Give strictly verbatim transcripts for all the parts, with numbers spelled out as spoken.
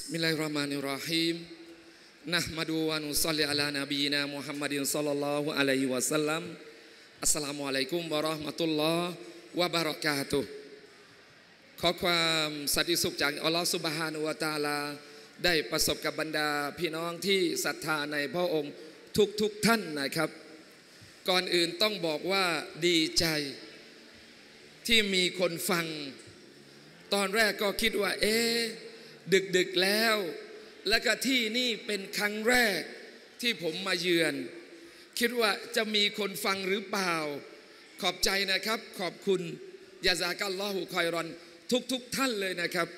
บิสมิลลาฮิรเราะห์มานิรเราะฮีมนะห์มะดูวะนุศ็อลลิอะลานบีนามุฮัมมัดศ็อลลัลลอฮุอะลัยฮิวะซัลลัมอัสสลามุอะลัยกุมวะเราะห์มะตุลลอฮ์วะบะเราะกาตุฮ์ขอความสันติสุขจากอัลลอฮ์ซุบฮานะฮูวะตะอาลาได้ประสบกับบรรดาพี่น้องที่ศรัทธาในพระองค์ทุกๆท่านนะครับก่อนอื่นต้องบอกว่าดีใจที่มีคนฟังตอนแรกก็คิดว่าเอ๊ะดึกๆแล้วแล้วก็ที่นี่เป็นครั้งแรกที่ผมมาเยือนคิดว่าจะมีคนฟังหรือเปล่าขอบใจนะครับขอบคุณยะซากัลลอฮุคอยรอนทุกๆท่านเลยนะครับ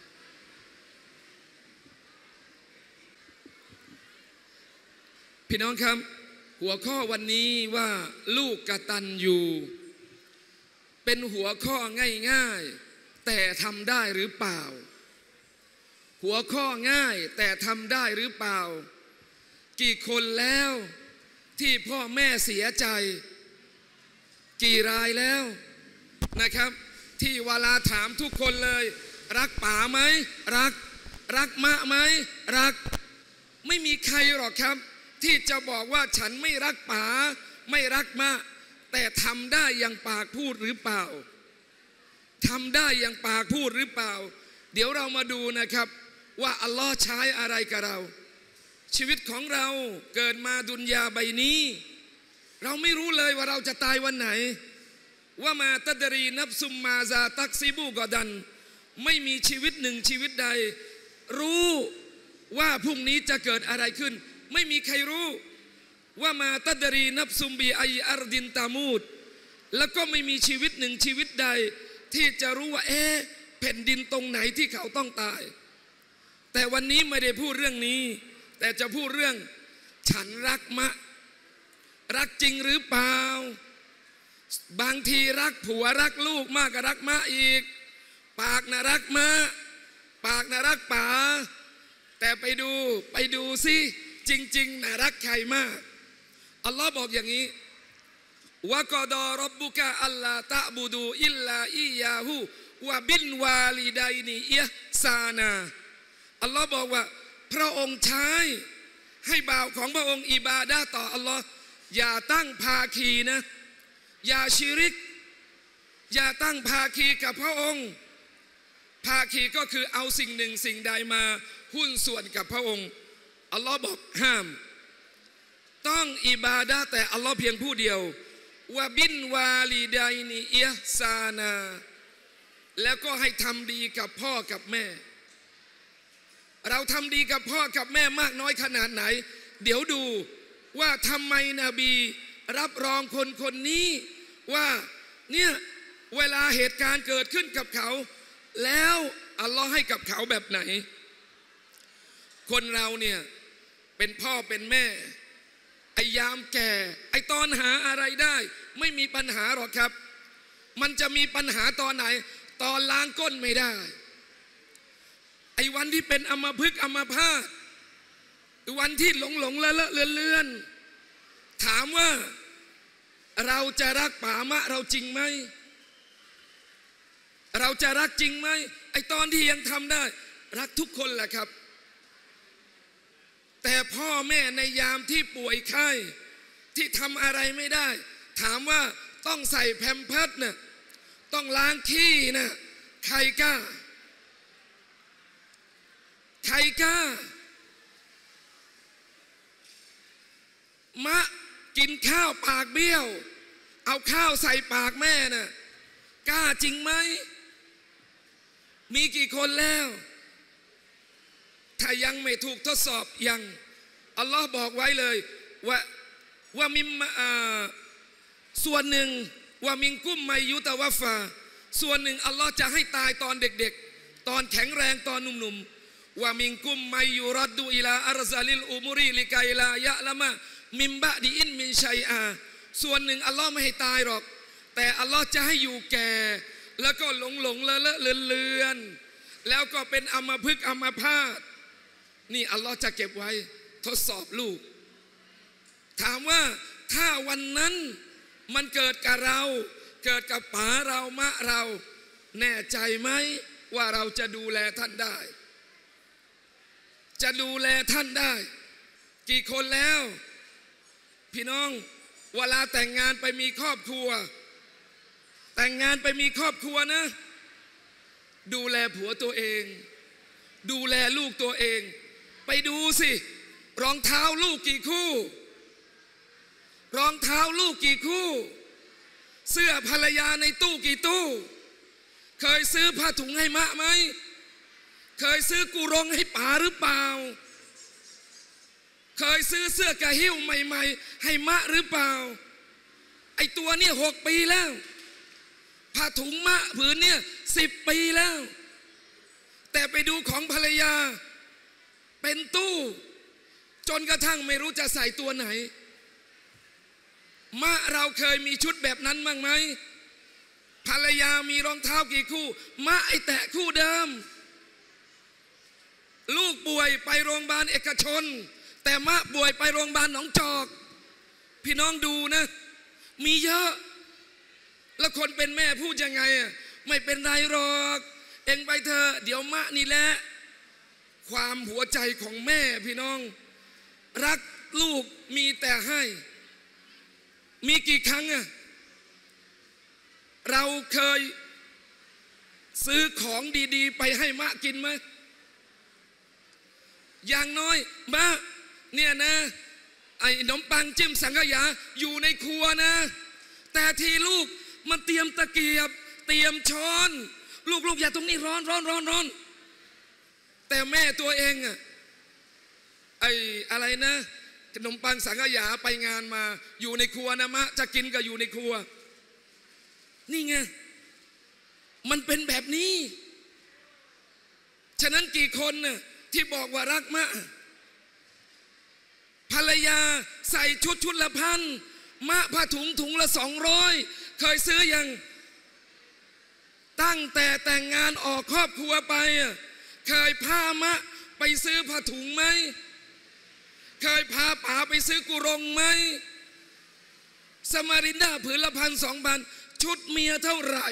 พี่น้องครับหัวข้อวันนี้ว่าลูกกตัญญูเป็นหัวข้อง่ายๆแต่ทำได้หรือเปล่าหัวข้อง่ายแต่ทำได้หรือเปล่ากี่คนแล้วที่พ่อแม่เสียใจกี่รายแล้วนะครับที่เวลาถามทุกคนเลยรักป๋าไหมรักรักมะไหมรักไม่มีใครหรอกครับที่จะบอกว่าฉันไม่รักป๋าไม่รักมะแต่ทำได้อย่างปากพูดหรือเปล่าทำได้อย่างปากพูดหรือเปล่าเดี๋ยวเรามาดูนะครับว่าอัลลอฮ์ใช้อะไรกับเราชีวิตของเราเกิดมาดุนยาใบนี้เราไม่รู้เลยว่าเราจะตายวันไหนว่ามาตัดรีนับซุมมาซาตักซิบูกอดันไม่มีชีวิตหนึ่งชีวิตใดรู้ว่าพรุ่งนี้จะเกิดอะไรขึ้นไม่มีใครรู้ว่ามาตัดรีนับซุมบีไออาร์ดินตามูดแล้วก็ไม่มีชีวิตหนึ่งชีวิตใดที่จะรู้ว่าเอ๊ะแผ่นดินตรงไหนที่เขาต้องตายแต่วันนี้ไม่ได้พูดเรื่องนี้แต่จะพูดเรื่องฉันรักมะรักจริงหรือเปล่าบางทีรักผัวรักลูกมากกว่ารักมะอีกปากน่ะรักมะปากน่ะรักป๋าแต่ไปดูไปดูสิจริงๆน่ะรักใครมากอัลลอฮ์บอกอย่างนี้วะกอดอร็อบบุกะอัลลาตะบูดูอิลลาอิยาฮูวะบินวาลิดัยนีอิห์ซานาอัลลอฮ์บอกว่าพระองค์ใช้ให้บ่าวของพระองค์อิบาดะห์ต่ออัลลอฮ์อย่าตั้งภาคีนะอย่าชิริกอย่าตั้งภาคีกับพระองค์ภาคีก็คือเอาสิ่งหนึ่งสิ่งใดมาหุ้นส่วนกับพระองค์อัลลอฮ์บอกห้ามต้องอิบาดะห์แต่อัลลอฮ์เพียงผู้เดียววะบินวาลิดัยนีอิห์ซานาแล้วก็ให้ทำดีกับพ่อกับแม่เราทำดีกับพ่อกับแม่มากน้อยขนาดไหนเดี๋ยวดูว่าทำไมนบีรับรองคนคนนี้ว่าเนี่ยเวลาเหตุการณ์เกิดขึ้นกับเขาแล้วอัลลอฮ์ให้กับเขาแบบไหนคนเราเนี่ยเป็นพ่อเป็นแม่ไอ้ยามแก่ไอ้ตอนหาอะไรได้ไม่มีปัญหาหรอกครับมันจะมีปัญหาตอนไหนตอนล้างก้นไม่ได้ไอ้วันที่เป็นอัมพฤกษ์อัมพาตวันที่หลงหลงละละเลือนเลือนถามว่าเราจะรักป๋ามะเราจริงไหมเราจะรักจริงไหมไอ้ตอนที่ยังทำได้รักทุกคนแหละครับแต่พ่อแม่ในยามที่ป่วยไข้ที่ทำอะไรไม่ได้ถามว่าต้องใส่แพมเพิร์สน่ะต้องล้างขี้น่ะใครกล้าใครกล้ามะกินข้าวปากเบี้ยวเอาข้าวใส่ปากแม่น่ะกล้าจริงไหมมีกี่คนแล้วถ้ายังไม่ถูกทดสอบยังอัลลอฮ์บอกไว้เลยว่าว่ามิมอ่าส่วนหนึ่งว่ามิงกุ้มไมยุตะวะฟาส่วนหนึ่งอัลลอฮ์จะให้ตายตอนเด็กๆตอนแข็งแรงตอนหนุ่มๆว่ามิงกุ้มไมยุรัดดูอิลาอัรซาลิลอุมุรีลิกายลายะละมะมิมบะดีอินมินชัยอาส่วนหนึ่งอัลลอฮ์ไม่ให้ตายหรอกแต่อัลลอฮ์จะให้อยู่แก่แล้วก็หลงหลงเลอะเลอะเลือนเลือนแล้วก็เป็นอัมพฤกษ์อัมพาตนี่อัลลอฮ์จะเก็บไว้ทดสอบลูกถามว่าถ้าวันนั้นมันเกิดกับเราเกิดกับป๋าเรามะเราแน่ใจไหมว่าเราจะดูแลท่านได้จะดูแลท่านได้กี่คนแล้วพี่น้องเวลาแต่งงานไปมีครอบครัวแต่งงานไปมีครอบครัวนะดูแลผัวตัวเองดูแลลูกตัวเองไปดูสิรองเท้าลูกกี่คู่รองเท้าลูกกี่คู่เสื้อภรรยาในตู้กี่ตู้เคยซื้อผ้าถุงให้มะไหมเคยซื้อกุรงให้ป๋าหรือเปล่าเคยซื้อเสื้อกระหิ้วใหม่ๆให้มะหรือเปล่าไอตัวเนี่ยหกปีแล้วผ้าถุงมะผืนเนี่ยสิบปีแล้วแต่ไปดูของภรรยาเป็นตู้จนกระทั่งไม่รู้จะใส่ตัวไหนมะเราเคยมีชุดแบบนั้นบ้างไหมภรรยามีรองเท้ากี่คู่มะไอแตะคู่เดิมลูกป่วยไปโรงพยาบาลเอกชนแต่มะป่วยไปโรงพยาบาลหนองจอกพี่น้องดูนะมีเยอะแล้วคนเป็นแม่พูดยังไงอ่ะไม่เป็นไรหรอกเองไปเถอะเดี๋ยวมะนี่แหละความหัวใจของแม่พี่น้องรักลูกมีแต่ให้มีกี่ครั้งอ่ะเราเคยซื้อของดีๆไปให้มะกินไหมอย่างน้อยมะเนี่ยนะไอ้ขนมปังจิ้มสังขยาอยู่ในครัวนะแต่ทีลูกมันเตรียมตะเกียบเตรียมช้อนลูกๆอย่าตรงนี้ร้อนร้อนร้อนร้อนแต่แม่ตัวเองอะไอ้อะไรนะขนมปังสังขยาไปงานมาอยู่ในครัวนะมะจะกินก็อยู่ในครัวนี่ไงมันเป็นแบบนี้ฉะนั้นกี่คนน่ะที่บอกว่ารักมะภรรยาใส่ชุดชุดละพันมะผ้าถุงถุงละสองร้อยเคยซื้อยังตั้งแต่แต่งงานออกครอบครัวไปเคยพามะไปซื้อผ้าถุงไหมเคยพาป๋าไปซื้อกุรงไหมสมารินดาผืนละพันสองพันชุดเมียเท่าไหร่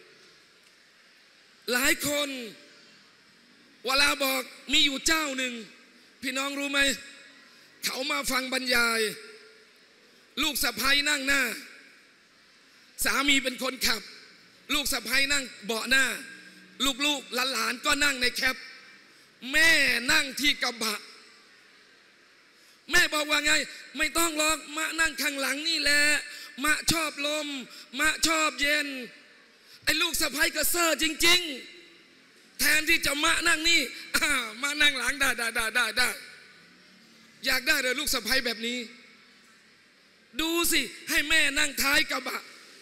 หลายคนเวลาบอกมีอยู่เจ้าหนึ่งพี่น้องรู้ไหมเขามาฟังบรรยายลูกสะใภ้นั่งหน้าสามีเป็นคนขับลูกสะใภ้นั่งเบาะหน้าลูกๆหลานๆก็นั่งในแคปแม่นั่งที่กระบะแม่บอกว่าไงไม่ต้องหรอกมะนั่งข้างหลังนี่แหละมะชอบลมมะชอบเย็นไอ้ลูกสะใภ้ก็เซ่อจริงๆแทนที่จะมะนั่งนี่มานั่งหลังได้ได้ได้ได้ได้อยากได้เลยลูกสะใภ้แบบนี้ดูสิให้แม่นั่งท้ายกระบะ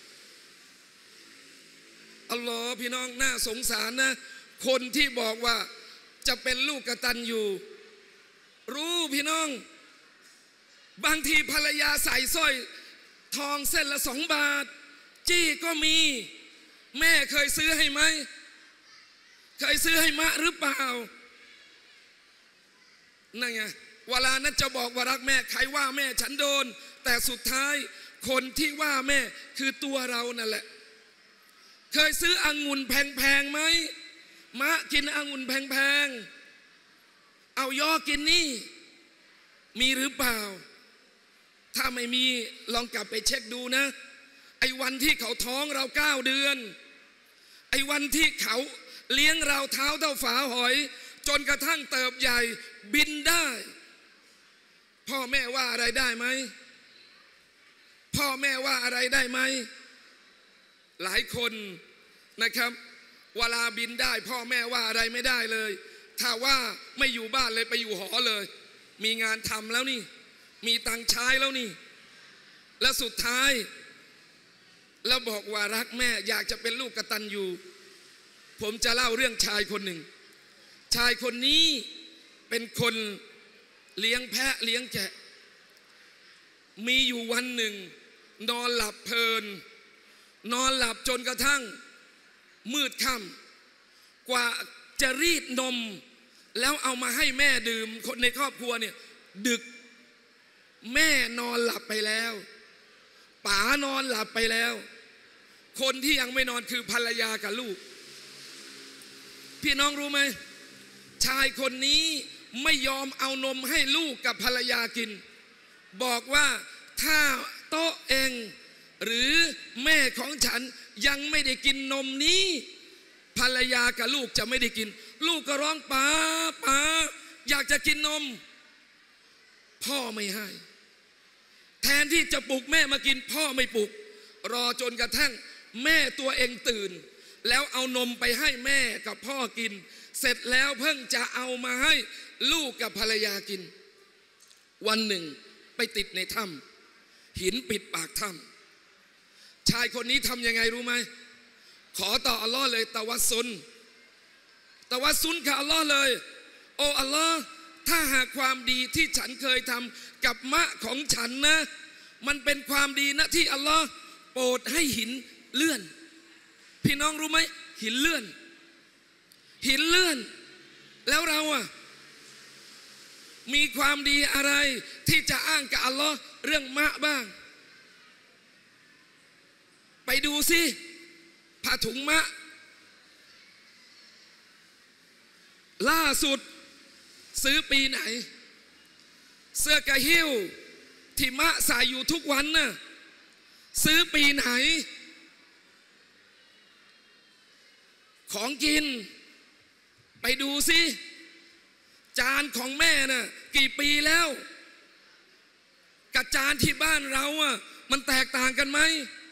อัลลอฮ์พี่น้องน่าสงสารนะคนที่บอกว่าจะเป็นลูกกตัญญูรู้พี่น้องบางทีภรรยาใส่สร้อยทองเส้นละสองบาทจี้ก็มีแม่เคยซื้อให้ไหมเคยซื้อให้มะหรือเปล่านั่นไงเวลานั้นจะบอกว่ารักแม่ใครว่าแม่ฉันโดนแต่สุดท้ายคนที่ว่าแม่คือตัวเรานั่นแหละเคยซื้อองุ่นแพงๆไหมมะกินองุ่นแพงๆเอาย่อกินนี่มีหรือเปล่าถ้าไม่มีลองกลับไปเช็คดูนะไอ้วันที่เขาท้องเราเก้าเดือนไอ้วันที่เขาเลี้ยงเราเท้าเท่าฝาหอยจนกระทั่งเติบใหญ่บินได้พ่อแม่ว่าอะไรได้ไหมพ่อแม่ว่าอะไรได้ไหมหลายคนนะครับเวลาบินได้พ่อแม่ว่าอะไรไม่ได้เลยถ้าว่าไม่อยู่บ้านเลยไปอยู่หอเลยมีงานทำแล้วนี่มีตังค์ใช้แล้วนี่และสุดท้ายแล้วบอกว่ารักแม่อยากจะเป็นลูกกตัญญูผมจะเล่าเรื่องชายคนหนึ่งชายคนนี้เป็นคนเลี้ยงแพะเลี้ยงแกะมีอยู่วันหนึ่งนอนหลับเพลินนอนหลับจนกระทั่งมืดค่ำกว่าจะรีดนมแล้วเอามาให้แม่ดื่มคนในครอบครัวเนี่ยดึกแม่นอนหลับไปแล้วป๋านอนหลับไปแล้วคนที่ยังไม่นอนคือภรรยากับลูกพี่น้องรู้ไหมชายคนนี้ไม่ยอมเอานมให้ลูกกับภรรยากินบอกว่าถ้าโต๊ะเองหรือแม่ของฉันยังไม่ได้กินนมนี้ภรรยากับลูกจะไม่ได้กินลูกก็ร้องป๋าป๋าอยากจะกินนมพ่อไม่ให้แทนที่จะปลุกแม่มากินพ่อไม่ปลุกรอจนกระทั่งแม่ตัวเองตื่นแล้วเอานมไปให้แม่กับพ่อกินเสร็จแล้วเพิ่งจะเอามาให้ลูกกับภรรยากินวันหนึ่งไปติดในถ้ำหินปิดปากถ้ำชายคนนี้ทำยังไงรู้ไหมขอต่ออัลลอฮ์เลยตะวัสซุลตะวัสซุลกับอัลลอฮ์เลยโอ้อัลลอฮ์ถ้าหากความดีที่ฉันเคยทำกับมะของฉันนะมันเป็นความดีนะที่อัลลอฮ์โปรดให้หินเลื่อนพี่น้องรู้ไหมหินเลื่อนหินเลื่อนแล้วเราอะมีความดีอะไรที่จะอ้างกับอัลลอฮ์เรื่องมะบ้างไปดูสิผ้าถุงมะล่าสุดซื้อปีไหนเสื้อกะหิ้วที่มะใส่อยู่ทุกวันน่ะซื้อปีไหนของกินไปดูสิจานของแม่น่ะกี่ปีแล้วกับจานที่บ้านเราอ่ะมันแตกต่างกันไหม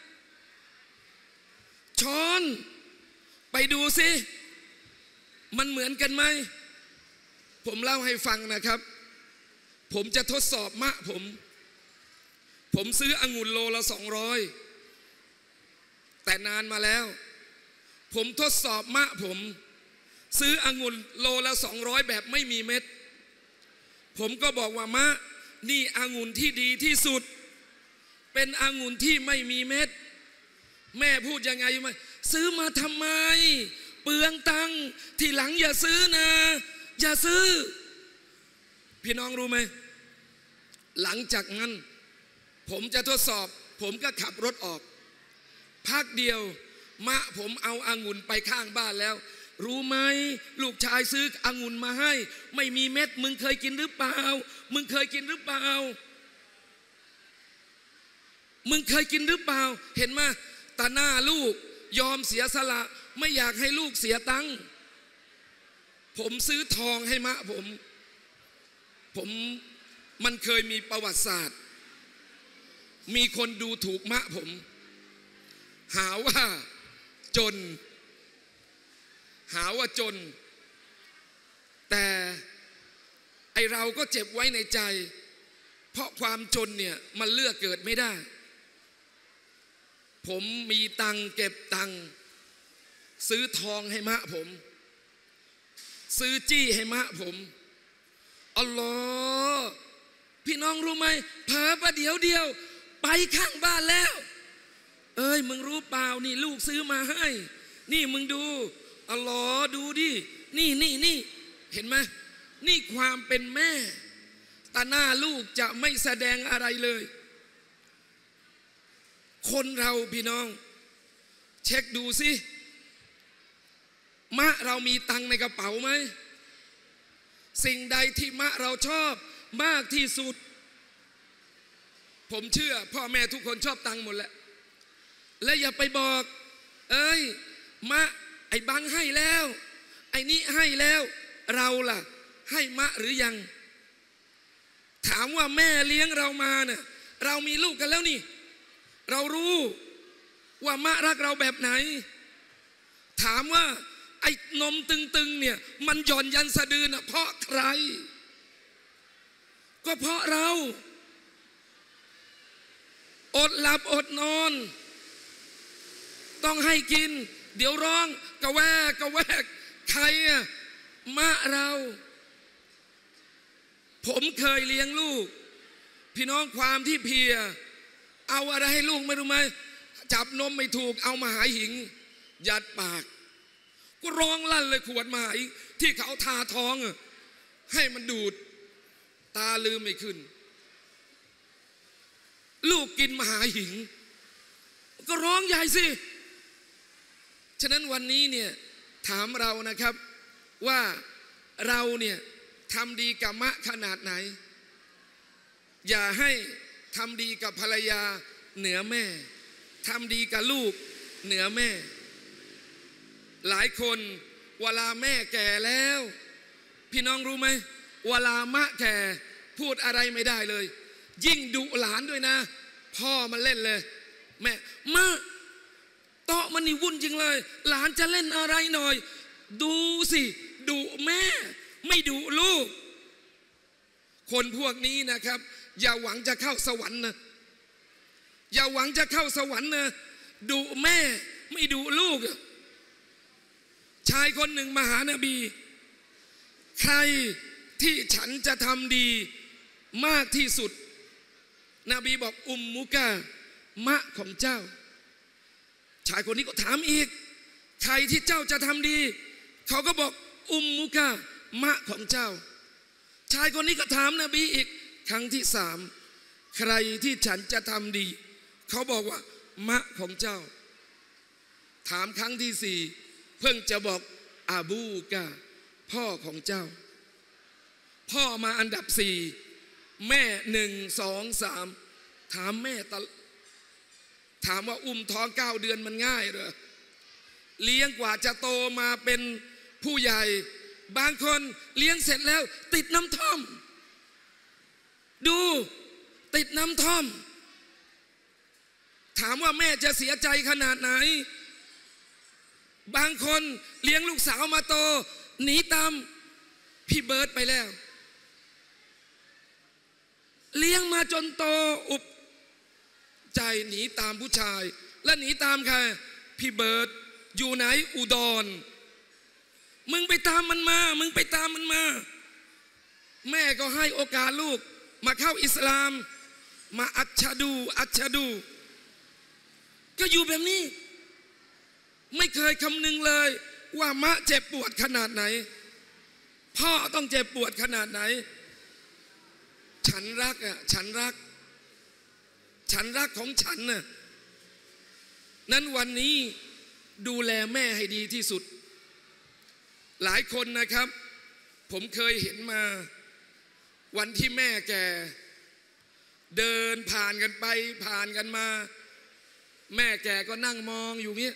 ช้อนไปดูสิมันเหมือนกันไหมผมเล่าให้ฟังนะครับผมจะทดสอบมะผมผมซื้อองุ่นโลละสองร้อยแต่นานมาแล้วผมทดสอบมะผมซื้อองุ่นโลละสองร้อยแบบไม่มีเม็ดผมก็บอกว่ามะนี่องุ่นที่ดีที่สุดเป็นองุ่นที่ไม่มีเม็ดแม่พูดยังไงไหมซื้อมาทำไมเปลืองตังค์ทีหลังอย่าซื้อนะอย่าซื้อพี่น้องรู้ไหมหลังจากนั้นผมจะทดสอบผมก็ขับรถออกพักเดียวมะผมเอาองุ่นไปข้างบ้านแล้วรู้ไหมลูกชายซื้อองุ่นมาให้ไม่มีเม็ดมึงเคยกินหรือเปล่ามึงเคยกินหรือเปล่ามึงเคยกินหรือเปล่าเห็นไหมตาหน้าลูกยอมเสียสละไม่อยากให้ลูกเสียตังค์ผมซื้อทองให้มะผมผมมันเคยมีประวัติศาสตร์มีคนดูถูกมะผมหาว่าจนหาว่าจนแต่ไอเราก็เจ็บไว้ในใจเพราะความจนเนี่ยมันเลือกเกิดไม่ได้ผมมีตังเก็บตังซื้อทองให้มะผมซื้อจี้ให้มะผมอัลลอฮ์พี่น้องรู้ไหมเผลอประเดี๋ยวเดียวไปข้างบ้านแล้วเอ้ยมึงรู้เปล่านี่ลูกซื้อมาให้นี่มึงดูอัลลอฮ์ดูดินี่นี่นี่เห็นไหมนี่ความเป็นแม่ตาหน้าลูกจะไม่แสดงอะไรเลยคนเราพี่น้องเช็คดูสิมะเรามีตังในกระเป๋าไหมสิ่งใดที่มะเราชอบมากที่สุดผมเชื่อพ่อแม่ทุกคนชอบตังหมดแหละและอย่าไปบอกเอ้ยมะไอ้บังให้แล้วไอ้นี่ให้แล้วเราล่ะให้มะหรือยังถามว่าแม่เลี้ยงเรามาเนี่ยเรามีลูกกันแล้วนี่เรารู้ว่ามะรักเราแบบไหนถามว่าไอ้นมตึงๆเนี่ยมันหย่อนยันสะดือน่ะเพราะใครก็เพราะเราอดหลับอดนอนต้องให้กินเดี๋ยวร้องกระแวกกระแวกใครอะมะเราผมเคยเลี้ยงลูกพี่น้องความที่เพียเอาอะไรให้ลูกไม่รู้ไหมจับนมไม่ถูกเอามาหาหิงยัดปากก็ร้องลั่นเลยขวดมาหาหิงที่เขาทาท้องให้มันดูดตาลืมไม่ขึ้นลูกกินมาหาหิงก็ร้องใหญ่สิฉะนั้นวันนี้เนี่ยถามเรานะครับว่าเราเนี่ยทำดีกับมะขนาดไหนอย่าให้ทำดีกับภรรยาเหนือแม่ทำดีกับลูกเหนือแม่หลายคนเวลาแม่แก่แล้วพี่น้องรู้ไหมเวลามะแก่พูดอะไรไม่ได้เลยยิ่งดุหลานด้วยนะพ่อมันเล่นเลยแม่มาโต๊ะมันนี่วุ่นจริงเลยหลานจะเล่นอะไรหน่อยดูสิดุแม่ไม่ดุลูกคนพวกนี้นะครับอย่าหวังจะเข้าสวรรค์นะอย่าหวังจะเข้าสวรรค์นะดุแม่ไม่ดุลูกชายคนหนึ่งมาหานบีใครที่ฉันจะทำดีมากที่สุดนบีบอกอุมมุกะมะของเจ้าชายคนนี้ก็ถามอีกใครที่เจ้าจะทำดีเขาก็บอกอุมมุกะมะของเจ้าชายคนนี้ก็ถามนบีอีกครั้งที่สามใครที่ฉันจะทำดีเขาบอกว่ามะของเจ้าถามครั้งที่สี่เพิ่งจะบอกอาบูกะพ่อของเจ้าพ่อมาอันดับสี่แม่หนึ่งสองสามถามแม่ตลถามว่าอุ้มท้องเก้าเดือนมันง่ายเหรอเลี้ยงกว่าจะโตมาเป็นผู้ใหญ่บางคนเลี้ยงเสร็จแล้วติดน้ำท่อมดูติดน้ำท่อมถามว่าแม่จะเสียใจขนาดไหนบางคนเลี้ยงลูกสาวมาโตหนีตามพี่เบิร์ตไปแล้วเลี้ยงมาจนโตอุบใจหนีตามผู้ชายและหนีตามใครพี่เบิร์ตอยู่ไหนอุดรมึงไปตามมันมามึงไปตามมันมาแม่ก็ให้โอกาสลูกมาเข้าอิสลามมาอัชชาดูอัชชาดูก็อยู่แบบนี้ไม่เคยคำนึงเลยว่ามะเจ็บปวดขนาดไหนพ่อต้องเจ็บปวดขนาดไหนฉันรักอ่ะฉันรักฉันรักของฉันน่ะนั้นวันนี้ดูแลแม่ให้ดีที่สุดหลายคนนะครับผมเคยเห็นมาวันที่แม่แก่เดินผ่านกันไปผ่านกันมาแม่แก่ก็นั่งมองอยู่เงี้ย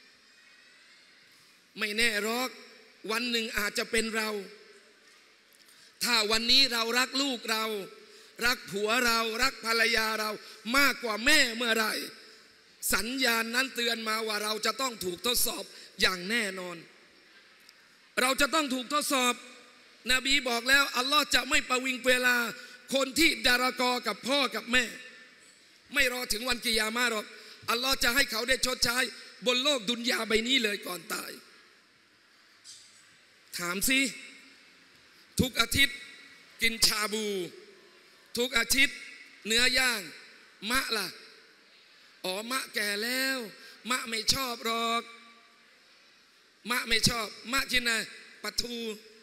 ไม่แน่หรอกวันหนึ่งอาจจะเป็นเราถ้าวันนี้เรารักลูกเรารักผัวเรารักภรรยาเรามากกว่าแม่เมื่อไรสัญญาณนั้นเตือนมาว่าเราจะต้องถูกทดสอบอย่างแน่นอนเราจะต้องถูกทดสอบนบีบอกแล้วอัลลอฮ์จะไม่ประวิงเวลาคนที่ดารากอกับพ่อกับแม่ไม่รอถึงวันกิยามะห์หรอกอัลลอฮ์จะให้เขาได้ชดใช้บนโลกดุนยาใบนี้เลยก่อนตายถามสิทุกอาทิตย์กินชาบูทุกอาทิตย์เนื้อย่างมะล่ะอ๋อมะแก่แล้วมะไม่ชอบหรอกมะไม่ชอบมะกินอะไรปลาทู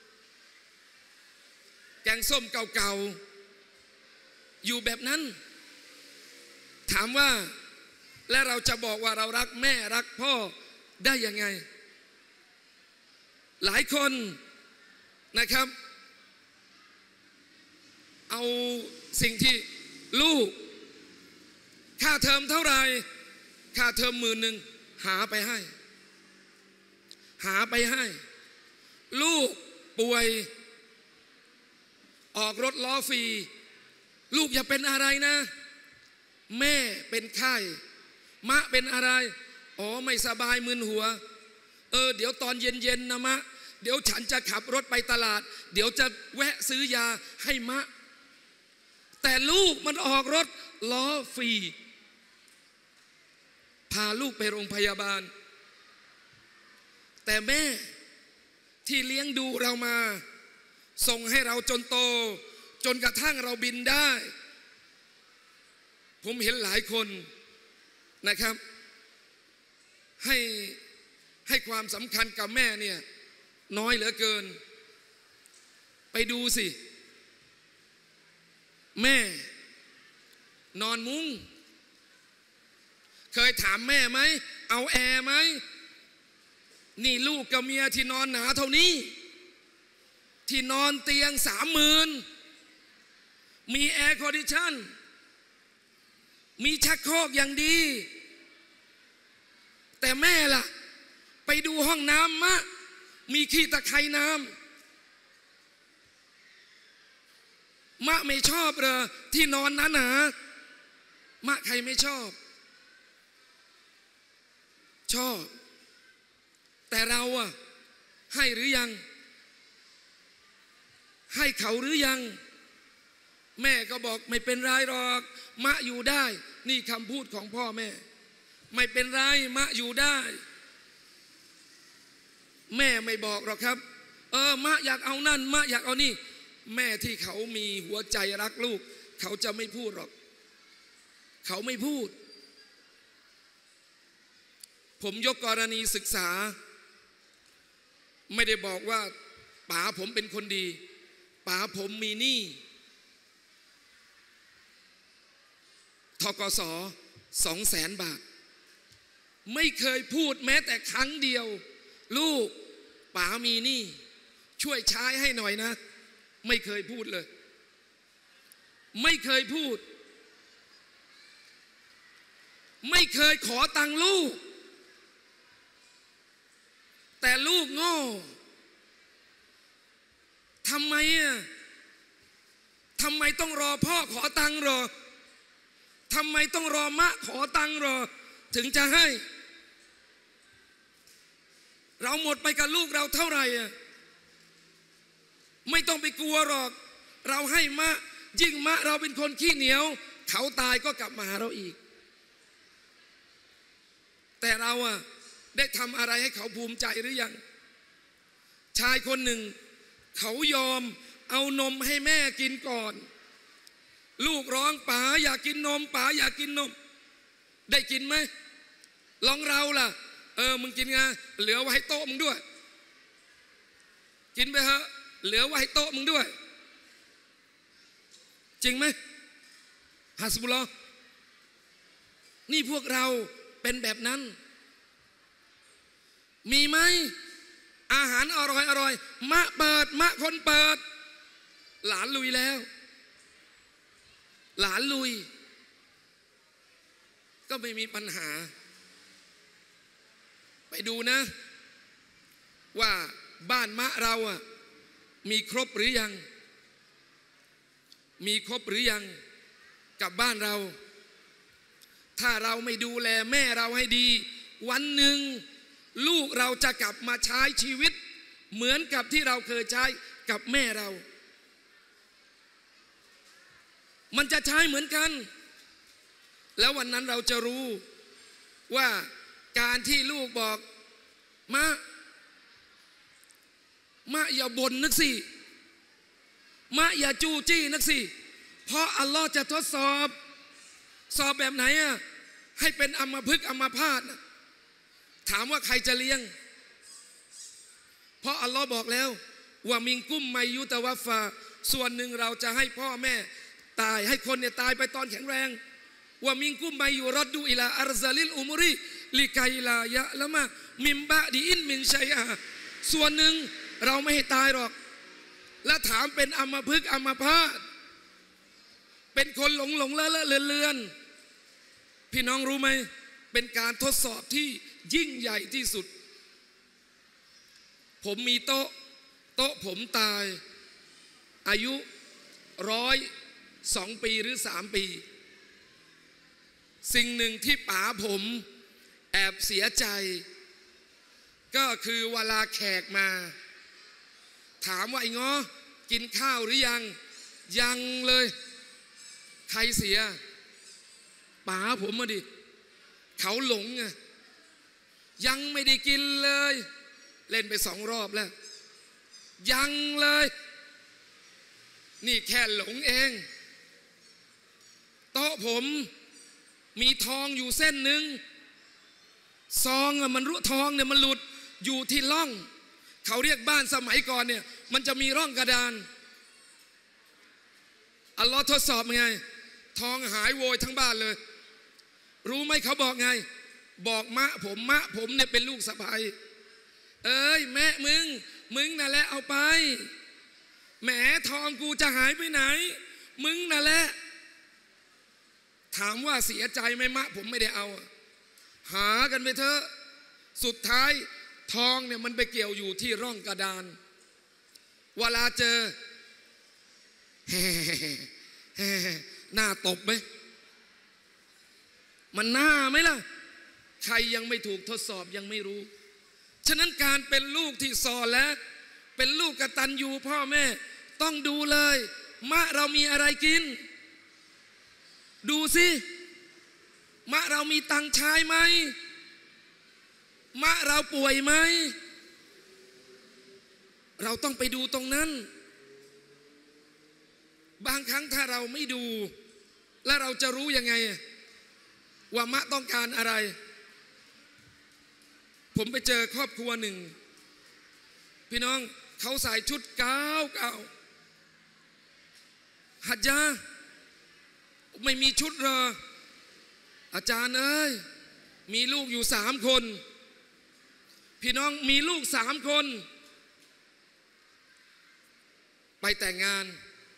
แกงส้มเก่าๆอยู่แบบนั้นถามว่าและเราจะบอกว่าเรารักแม่รักพ่อได้ยังไงหลายคนนะครับเอาสิ่งที่ลูกค่าเทอมเท่าไหร่ค่าเทอมหมื่นหนึ่งหาไปให้หาไปให้ลูกป่วยออกรถล้อฟรีลูกอย่าเป็นอะไรนะแม่เป็นไข้มะเป็นอะไรอ๋อไม่สบายมึนหัวเออเดี๋ยวตอนเย็นๆนะมะเดี๋ยวฉันจะขับรถไปตลาดเดี๋ยวจะแวะซื้อยาให้มะแต่ลูกมันออกรถล้อฟรีพาลูกไปโรงพยาบาลแต่แม่ที่เลี้ยงดูเรามาส่งให้เราจนโตจนกระทั่งเราบินได้ผมเห็นหลายคนนะครับให้ให้ความสำคัญกับแม่เนี่ยน้อยเหลือเกินไปดูสิแม่นอนมุ้งเคยถามแม่ไหมเอาแอร์ไหมนี่ลูกกับเมียที่นอนหนาเท่านี้ที่นอนเตียงสามหมื่นมีแอร์คอนดิชันมีชักโครกอย่างดีแต่แม่ล่ะไปดูห้องน้ำมะมีขี้ตะไคร่น้ำมะไม่ชอบเหรอที่นอนนั้นนะมะใครไม่ชอบชอบแต่เราอะให้หรือยังให้เขาหรือยังแม่ก็บอกไม่เป็นไรหรอกมะอยู่ได้นี่คำพูดของพ่อแม่ไม่เป็นไรมะอยู่ได้แม่ไม่บอกหรอกครับเออมะอยากเอานั่นมะอยากเอานี่แม่ที่เขามีหัวใจรักลูกเขาจะไม่พูดหรอกเขาไม่พูดผมยกกรณีศึกษาไม่ได้บอกว่าป๋าผมเป็นคนดีป๋าผมมีหนี้ธกสสองแสนบาทไม่เคยพูดแม้แต่ครั้งเดียวลูกป๋ามีหนี้ช่วยใช้ให้หน่อยนะไม่เคยพูดเลยไม่เคยพูดไม่เคยขอตังค์ลูกแต่ลูกโง่ทำไมอ่ะทำไมต้องรอพ่อขอตังค์รอทำไมต้องรอมะขอตังค์รอถึงจะให้เราหมดไปกับลูกเราเท่าไหร่อ่ะไม่ต้องไปกลัวหรอกเราให้มะยิ่งมะเราเป็นคนขี้เหนียวเขาตายก็กลับมาหาเราอีกแต่เราอ่ะได้ทำอะไรให้เขาภูมิใจหรือยังชายคนหนึ่งเขายอมเอานมให้แม่กินก่อนลูกร้องป๋าอยากกินนมป๋าอยากกินนมได้กินไหมลองเราล่ะเออมึงกินไงเหลือไว้ให้โต๊ะมึงด้วยกินไปเถอะเหลือไว้ให้โต๊ะมึงด้วยจริงไหมฮัสบุลลอฮ์นี่พวกเราเป็นแบบนั้นมีไหมอาหารอร่อยอร่อยมะเปิดมะคนเปิดหลานลุยแล้วหลานลุยก็ไม่มีปัญหาไปดูนะว่าบ้านมะเราอ่ะมีครบหรือยังมีครบหรือยังกับบ้านเราถ้าเราไม่ดูแลแม่เราให้ดีวันหนึ่งลูกเราจะกลับมาใช้ชีวิตเหมือนกับที่เราเคยใช้กับแม่เรามันจะใช้เหมือนกันแล้ววันนั้นเราจะรู้ว่าการที่ลูกบอกมะมะอย่าบ่นนักสิมะอย่าจู้จี้นักสิเพราะอัลลอฮ์จะทดสอบสอบแบบไหนอ่ะให้เป็นอัมพฤกษ์อัมพาตถามว่าใครจะเลี้ยงเพราะอัลลอฮ์บอกแล้วว่ามิงกุ้มไมยุตะวัฟฟาส่วนหนึ่งเราจะให้พ่อแม่ตายให้คนเนี่ยตายไปตอนแข็งแรงว่ามิงกุ้มไมยุรดดูอิลาอัรซาลิลอุมริลิกัยลายะละมามิมบะดีอินมินชัยอะส่วนหนึ่งเราไม่ให้ตายหรอกและถามเป็นอัมพฤกษ์อัมพาตเป็นคนหลงหลงเลอะเลอะเลือนเลือนพี่น้องรู้ไหมเป็นการทดสอบที่ยิ่งใหญ่ที่สุดผมมีโต๊ะโต๊ะผมตายอายุร้อยสองปีหรือสามปีสิ่งหนึ่งที่ป๋าผมแอบเสียใจก็คือเวลาแขกมาถามว่าไอ้ง้อกินข้าวหรือยังยังเลยใครเสียป๋าผมมาดิเขาหลงไงยังไม่ได้กินเลยเล่นไปสองรอบแล้วยังเลยนี่แค่หลงเองโต๊ะผมมีทองอยู่เส้นหนึ่งซองอะมันรู้ทองเนี่ยมันหลุดอยู่ที่ร่องเขาเรียกบ้านสมัยก่อนเนี่ยมันจะมีร่องกระดานอัลลอฮ์ทดสอบไงทองหายโวยทั้งบ้านเลยรู้ไหมเขาบอกไงบอกมะผมมะผมเนี่ยเป็นลูกสะใภ้เอ้ยแม่มึงมึงนั่นแหละเอาไปแหมทองกูจะหายไปไหนมึงนั่นแหละถามว่าเสียใจไหมมะผมไม่ได้เอาหากันไปเถอะสุดท้ายทองเนี่ยมันไปเกี่ยวอยู่ที่ร่องกระดานเวลาเจอแฮ่แฮ่หน้าตบไหมมันหน้าไหมล่ะใครยังไม่ถูกทดสอบยังไม่รู้ฉะนั้นการเป็นลูกที่สอนและเป็นลูกกตัญญูพ่อแม่ต้องดูเลยมะเรามีอะไรกินดูสิมะเรามีตังค์ใช้ไหมมะเราป่วยไหมเราต้องไปดูตรงนั้นบางครั้งถ้าเราไม่ดูแล้วเราจะรู้ยังไงว่ามะต้องการอะไรผมไปเจอครอบครัวหนึ่งพี่น้องเขาใส่ชุดเก่าเก่าหัดยาไม่มีชุดเหรออาจารย์เอ้ยมีลูกอยู่สามคนพี่น้องมีลูกสามคนไปแต่งงาน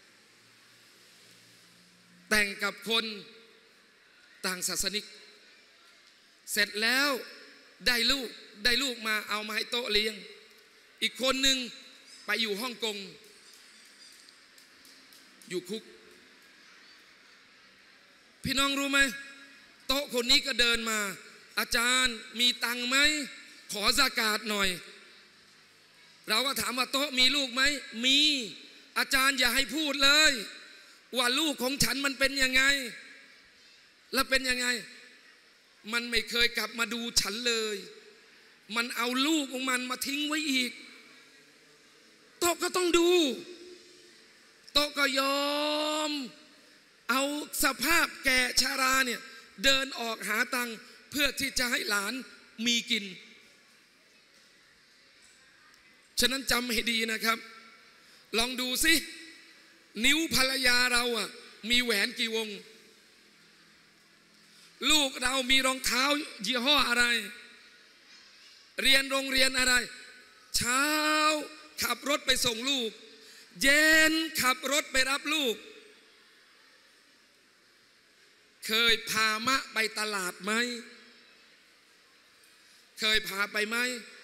แต่งกับคนต่างศาสนิกเสร็จแล้วได้ลูกได้ลูกมาเอามาให้โต๊ะเลี้ยงอีกคนหนึ่งไปอยู่ฮ่องกงอยู่คุกพี่น้องรู้ไหมโต๊ะคนนี้ก็เดินมาอาจารย์มีตังค์ไหมขอซากาตหน่อยเราก็ถามว่าโต๊ะมีลูกไหมมีอาจารย์อย่าให้พูดเลยว่าลูกของฉันมันเป็นยังไงแล้วเป็นยังไงมันไม่เคยกลับมาดูฉันเลยมันเอาลูกของมันมาทิ้งไว้อีกโต๊ะก็ต้องดูโต๊ะก็ยอมเอาสภาพแก่ชาราเนี่ยเดินออกหาตังค์เพื่อที่จะให้หลานมีกินฉะนั้นจำให้ดีนะครับลองดูสินิ้วภรรยาเราอ่ะมีแหวนกี่วงลูกเรามีรองเท้ายี่ห้ออะไรเรียนโรงเรียนอะไรเช้าขับรถไปส่งลูกเย็นขับรถไปรับลูกเคยพามะไปตลาดไหมเคยพาไปไหม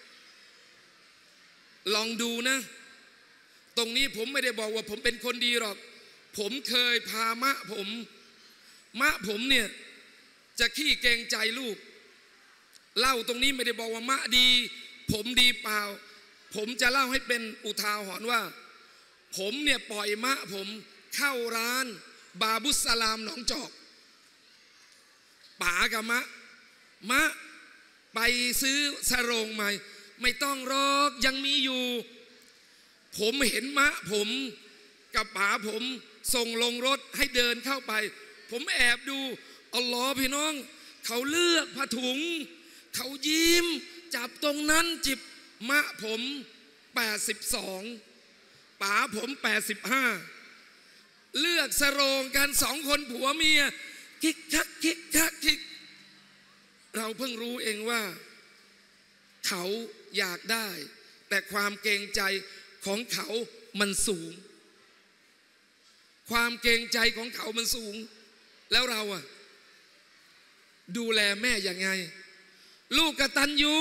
ลองดูนะตรงนี้ผมไม่ได้บอกว่าผมเป็นคนดีหรอกผมเคยพามะผมมะผมเนี่ยจะขี้เกรงใจลูกเล่าตรงนี้ไม่ได้บอกว่ามะดีผมดีเปล่าผมจะเล่าให้เป็นอุทาหรณ์ว่าผมเนี่ยปล่อยมะผมเข้าร้านบาบุสลามหนองจอกป๋ากับมะมะไปซื้อสโรงใหม่ไม่ต้องรอกยังมีอยู่ผมเห็นมะผมกับป๋าผมส่งลงรถให้เดินเข้าไปผมแอบดูอัลลอฮ์พี่น้องเขาเลือกผ้าถุงเขายิ้มจับตรงนั้นจิบมะผมแปดสิบสองป๋าผมแปดสิบห้าเลือกสโรงกันสองคนผัวเมียคิกคักคิกคักคิกเราเพิ่งรู้เองว่าเขาอยากได้แต่ความเกรงใจของเขามันสูงความเกรงใจของเขามันสูงแล้วเราอะดูแลแม่ยังไงลูกกตัญญู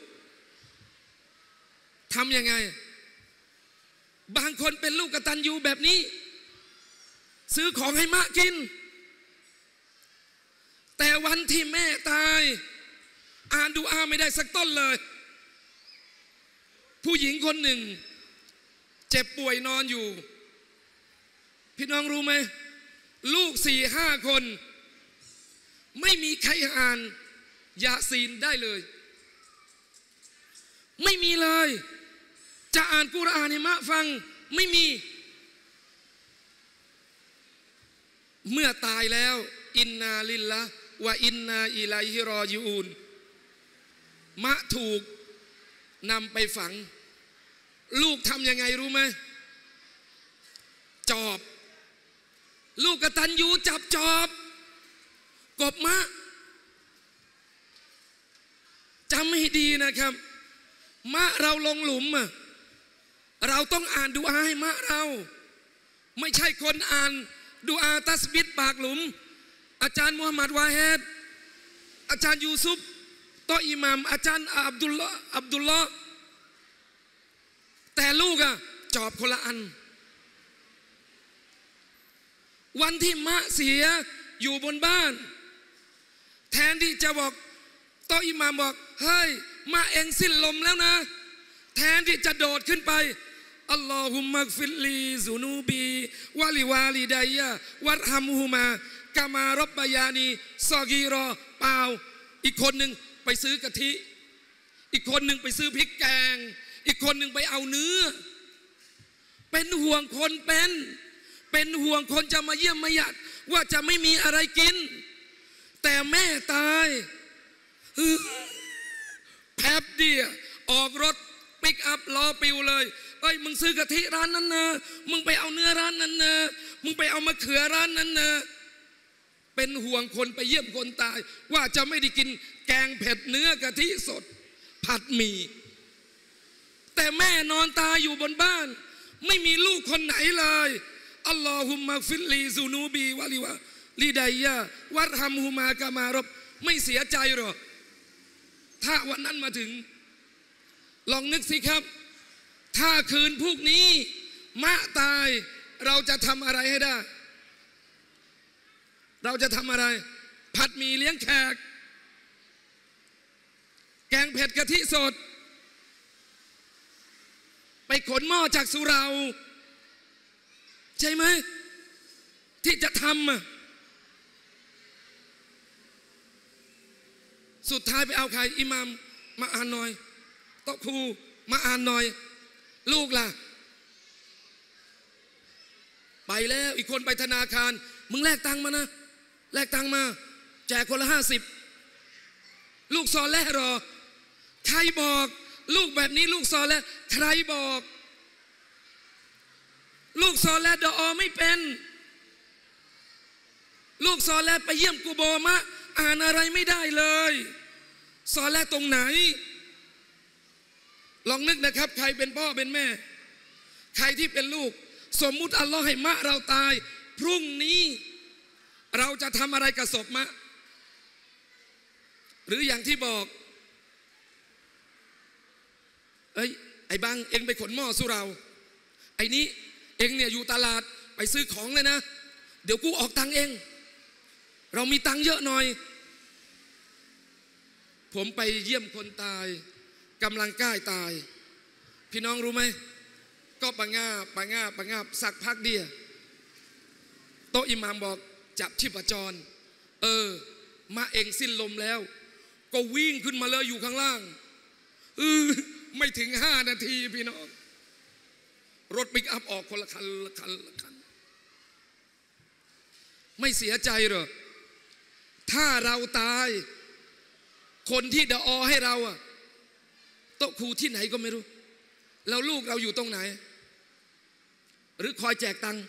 ทำยังไงบางคนเป็นลูกกตัญญูแบบนี้ซื้อของให้มะกินแต่วันที่แม่ตายอ่านดูอาไม่ได้สักต้นเลยผู้หญิงคนหนึ่งเจ็บป่วยนอนอยู่พี่น้องรู้ไหมลูกสี่ห้าคนไม่มีใครอ่านยาซีนได้เลยไม่มีเลยจะอ่านกุรอานให้มะฟังไม่มีเมื่อตายแล้วอินนาลิลละวะอินนาอิลัยฮิรอญิอูนมะถูกนำไปฝังลูกทำยังไงรู้ไหมจอบลูกกตัญญูจับจอบกบมะจำให้ดีนะครับมะเราลงหลุมอะเราต้องอ่านดุอาให้มะเราไม่ใช่คนอ่านดุอาตัสบิดปากหลุมอาจารย์มูฮัมหมัดวาเฮดอาจารย์ยูซุฟโตอิหมัมอาจารย์อับดุลลอฮ์อับดุลลอฮ์แต่ลูกอะจอบคนละอันวันที่มะเสียอยู่บนบ้านแทนที่จะบอกโตอิหมัมบอกเฮ้ยมะเองสิ้นลมแล้วนะแทนที่จะโดดขึ้นไปอัลลอฮุมมักฟิลลีซุนูบีวะลิวาลิดัยยะวัรฮัมฮุมากามารบบยานีซอกีรอเปล่าอีกคนหนึ่งไปซื้อกะทิอีกคนหนึ่งไปซื้อพริกแกงอีกคนหนึ่งไปเอาเนื้อเป็นห่วงคนเป็นเป็นห่วงคนจะมาเยี่ยมมาหยัดว่าจะไม่มีอะไรกินแต่แม่ตายแป๊บเดียวออกรถปิกอัพล้อปิวเลยเอ้ยมึงซื้อกะทิร้านนั้นนะมึงไปเอาเนื้อร้านนั้นนะมึงไปเอามะเขือร้านนั้นนะเป็นห่วงคนไปเยี่ยมคนตายว่าจะไม่ได้กินแกงเผ็ดเนื้อกะทิสดผัดหมี่แต่แม่นอนตายอยู่บนบ้านไม่มีลูกคนไหนเลยอัลลอฮุมมักฟิลลีซูนูบีวะลิวะลีดัยยะวัรฮัมฮุมากามารบไม่เสียใจหรอกถ้าวันนั้นมาถึงลองนึกสิครับถ้าคืนพวกนี้มะตายเราจะทำอะไรให้ได้เราจะทำอะไรผัดหมี่เลี้ยงแขกแกงเผ็ดกะทิสดไปขนหม้อจากสุเหร่าใช่ไหมที่จะทำอะสุดท้ายไปเอาใครอิหมัมมาอ่านหน่อยโต๊ะครูมาอ่านหน่อยลูกล่ะไปแล้วอีกคนไปธนาคารมึงแลกตังค์มานะแลกตังค์มาแจกคนละห้าสิบลูกซอแลหรอใครบอกลูกแบบนี้ลูกซอแลใครบอกลูกซอแลดอไม่เป็นลูกซอแลไปเยี่ยมกูโบมะอ่านอะไรไม่ได้เลยซอแลตรงไหนลองนึกนะครับใครเป็นพ่อเป็นแม่ใครที่เป็นลูกสมมุติอัลลอฮ์ให้มะเราตายพรุ่งนี้เราจะทำอะไรกับศพมะหรืออย่างที่บอกเอ้ยไอ้บังเอ็งไปขนหม้อสุเราไอ้นี้เอ็งเนี่ยอยู่ตลาดไปซื้อของเลยนะเดี๋ยวกูออกตังค์เองเรามีตังค์เยอะหน่อยผมไปเยี่ยมคนตายกำลังใกล้ตายพี่น้องรู้ไหมก็ปะง่าปะง่าปะง่าสักพักเดียวโต๊ะอิหม่ามบอกจับชีพจรเออมาเองสิ้นลมแล้วก็วิ่งขึ้นมาเลยอยู่ข้างล่างเออไม่ถึงห้านาทีพี่น้องรถปิกอัพออกคนละคันละคันละคันไม่เสียใจเหรอถ้าเราตายคนที่เดาอให้เราอะโต๊ะครูที่ไหนก็ไม่รู้แล้วลูกเราอยู่ตรงไหนหรือคอยแจกตังค์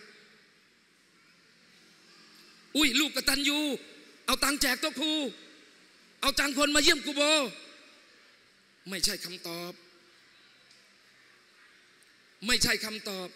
อุ้ยลูกกตัญญูเอาตังค์แจกโต๊ะครูเอาตังค์คนมาเยี่ยมกูโบไม่ใช่คำตอบไม่ใช่คำตอบ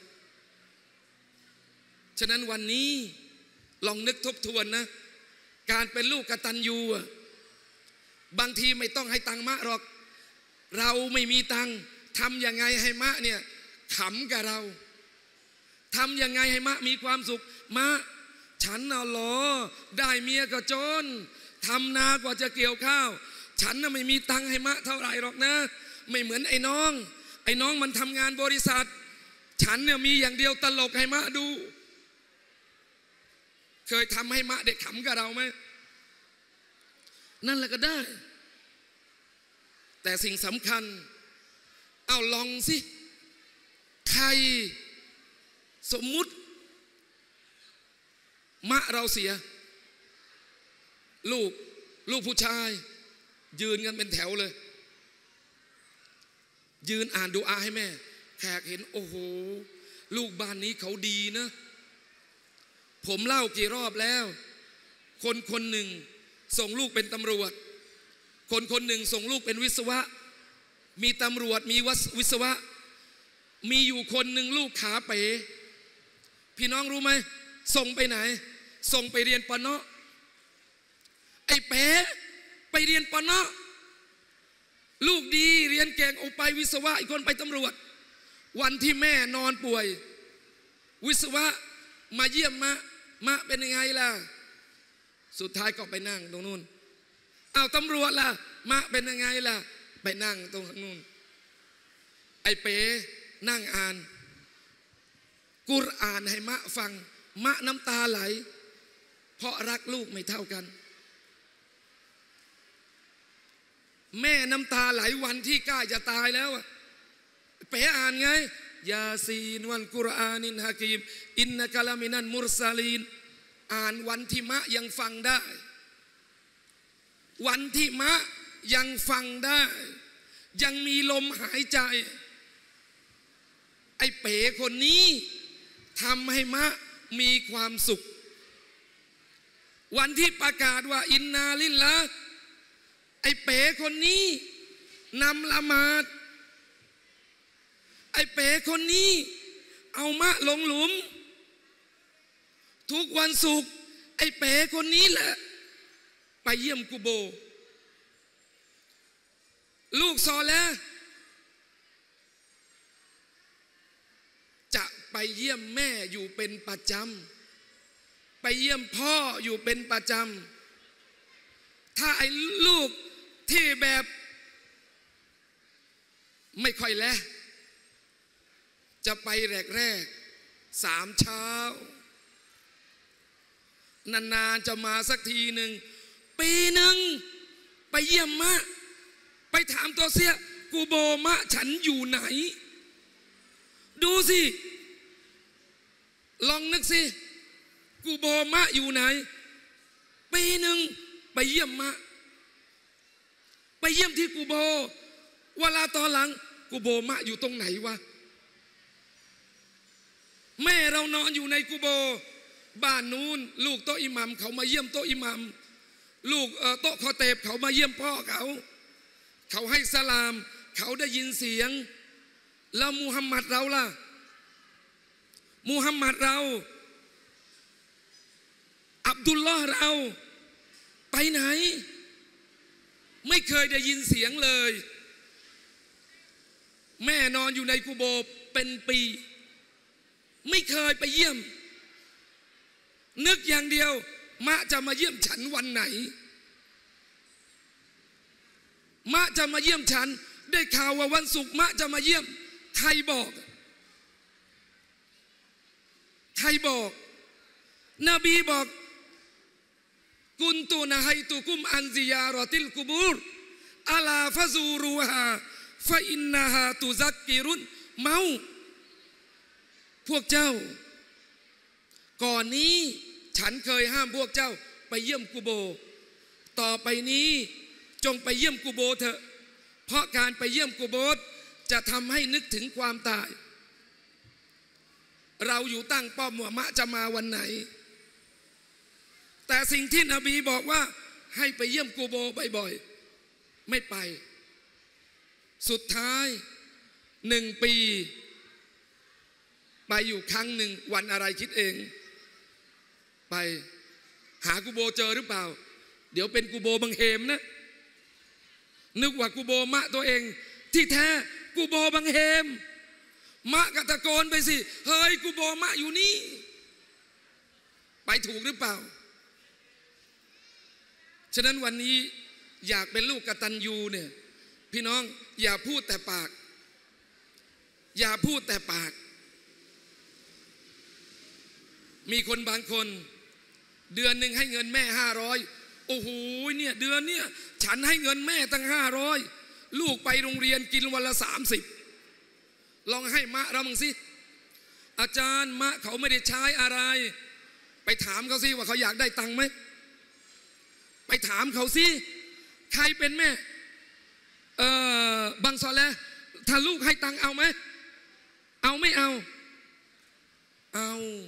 ฉะนั้นวันนี้ลองนึกทบทวนนะการเป็นลูกกตัญญูบางทีไม่ต้องให้ตังค์มะหรอกเราไม่มีตังค์ทำยังไงให้มะเนี่ยขำกับเราทำยังไงให้มะมีความสุขมะฉันเอาล้อได้เมียก็จนทำนากว่าจะเกี่ยวข้าวฉันน่ะไม่มีตังค์ให้มะเท่าไหร่หรอกนะไม่เหมือนไอ้น้องไอ้น้องมันทำงานบริษัทฉันเนี่ยมีอย่างเดียวตลกให้มะดูเคยทำให้มะเด็กขำกับเราไหมนั่นแหละก็ได้แต่สิ่งสำคัญเอาลองสิใครสมมุติมะเราเสียลูกลูกผู้ชายยืนกันเป็นแถวเลยยืนอ่านดุอาให้แม่แขกเห็นโอ้โหลูกบ้านนี้เขาดีนะผมเล่ากี่รอบแล้วคนคนหนึ่งส่งลูกเป็นตำรวจคนคนหนึ่งส่งลูกเป็นวิศวะมีตำรวจมีวิศวะมีอยู่คนหนึ่งลูกขาเป๋พี่น้องรู้ไหมส่งไปไหนส่งไปเรียนปนไอ้เป๋ไปเรียนปนลูกดีเรียนเก่งออกไปวิศวะอีกคนไปตำรวจวันที่แม่นอนป่วยวิศวะมาเยี่ยมมะมะเป็นยังไงล่ะสุดท้ายก็ไปนั่งตรงนู้นเอาตำรวจล่ะมะเป็นยังไงล่ะไปนั่งตรงนู้นไอ้เป๋นั่งอ่านกุรอานให้มะฟังมะน้ำตาไหลเพราะรักลูกไม่เท่ากันแม่น้ำตาไหลวันที่ใกล้จะตายแล้วเป๋อ่านไงยาซีนวันกุรอานินฮะกีมอินนะกะลามินันมุรซาลีนอ่านวันที่มะยังฟังได้วันที่มะยังฟังได้ยังมีลมหายใจไอ้เป๋คนนี้ทำให้มะมีความสุขวันที่ประกาศว่าอินนาลิลละไอ้เป๋คนนี้นำละหมาดไอ้เป๋คนนี้เอามะลงหลุมทุกวันศุกร์ไอ้เป๋คนนี้แหละไปเยี่ยมกุโบลูกซอแล้วจะไปเยี่ยมแม่อยู่เป็นประจำไปเยี่ยมพ่ออยู่เป็นประจำถ้าไอ้ลูกที่แบบไม่ค่อยแลจะไปแรกๆสามเช้านานๆจะมาสักทีหนึ่งปีหนึ่งไปเยี่ยมมะไปถามตัวเสียกูโบมะฉันอยู่ไหนดูสิลองนึกสิกูโบมะอยู่ไหนปีหนึ่งไปเยี่ยมมะไปเยี่ยมที่กูโบเวลาตอนหลังกูโบมะอยู่ตรงไหนวะแม่เรานอนอยู่ในกูโบบ้านนู้นลูกโต๊ะอิหมัมเขามาเยี่ยมโต๊ะอิหมัมลูกโต๊ะคอเตบเขามาเยี่ยมพ่อเขาเขาให้สลามเขาได้ยินเสียงแล้วมูฮัมหมัดเราล่ะมูฮัมหมัดเราอับดุลลอฮ์เราไปไหนไม่เคยได้ยินเสียงเลยแม่นอนอยู่ในกุโบเป็นปีไม่เคยไปเยี่ยมนึกอย่างเดียวมะจะมาเยี่ยมฉันวันไหนมะจะมาเยี่ยมฉันได้ข่าวว่าวันศุกร์มะจะมาเยี่ยมใครบอกใครบอกนบีบอกกุนตูนะไฮตุกุมอันซิยารอติลกุบูรอัลาฟะซูรูฮาฟะอินนาฮาตุซักกิรุนเมาพวกเจ้าก่อนนี้ฉันเคยห้ามพวกเจ้าไปเยี่ยมกุโบต่อไปนี้จงไปเยี่ยมกุโบเถอะเพราะการไปเยี่ยมกุโบจะทำให้นึกถึงความตายเราอยู่ตั้งป้อมว่ามะจะมาวันไหนแต่สิ่งที่นบีบอกว่าให้ไปเยี่ยมกูโบบ่อยๆไม่ไปสุดท้ายหนึ่งปีไปอยู่ครั้งหนึ่งวันอะไรคิดเองไปหากูโบเจอหรือเปล่าเดี๋ยวเป็นกูโบบังเฮมนะนึกว่ากูโบมะตัวเองที่แท้กูโบบังเฮมมะกะตะโกนไปสิเฮ้ยกูโบมะอยู่นี่ไปถูกหรือเปล่าฉะนั้นวันนี้อยากเป็นลูกกตัญญูเนี่ยพี่น้องอย่าพูดแต่ปากอย่าพูดแต่ปากมีคนบางคนเดือนหนึ่งให้เงินแม่ห้าร้อยโอ้โหเนี่ยเดือนเนี่ยฉันให้เงินแม่ตั้งห้าร้อยลูกไปโรงเรียนกินวันละสามสิบลองให้มะเรามึงสิอาจารย์มะเขาไม่ได้ใช้อะไรไปถามเขาสิว่าเขาอยากได้ตังค์ไหมไปถามเขาสิใครเป็นแม่เออบางซอแลถ้าลูกให้ตังค์เอาไหมเอาไม่เอาเอา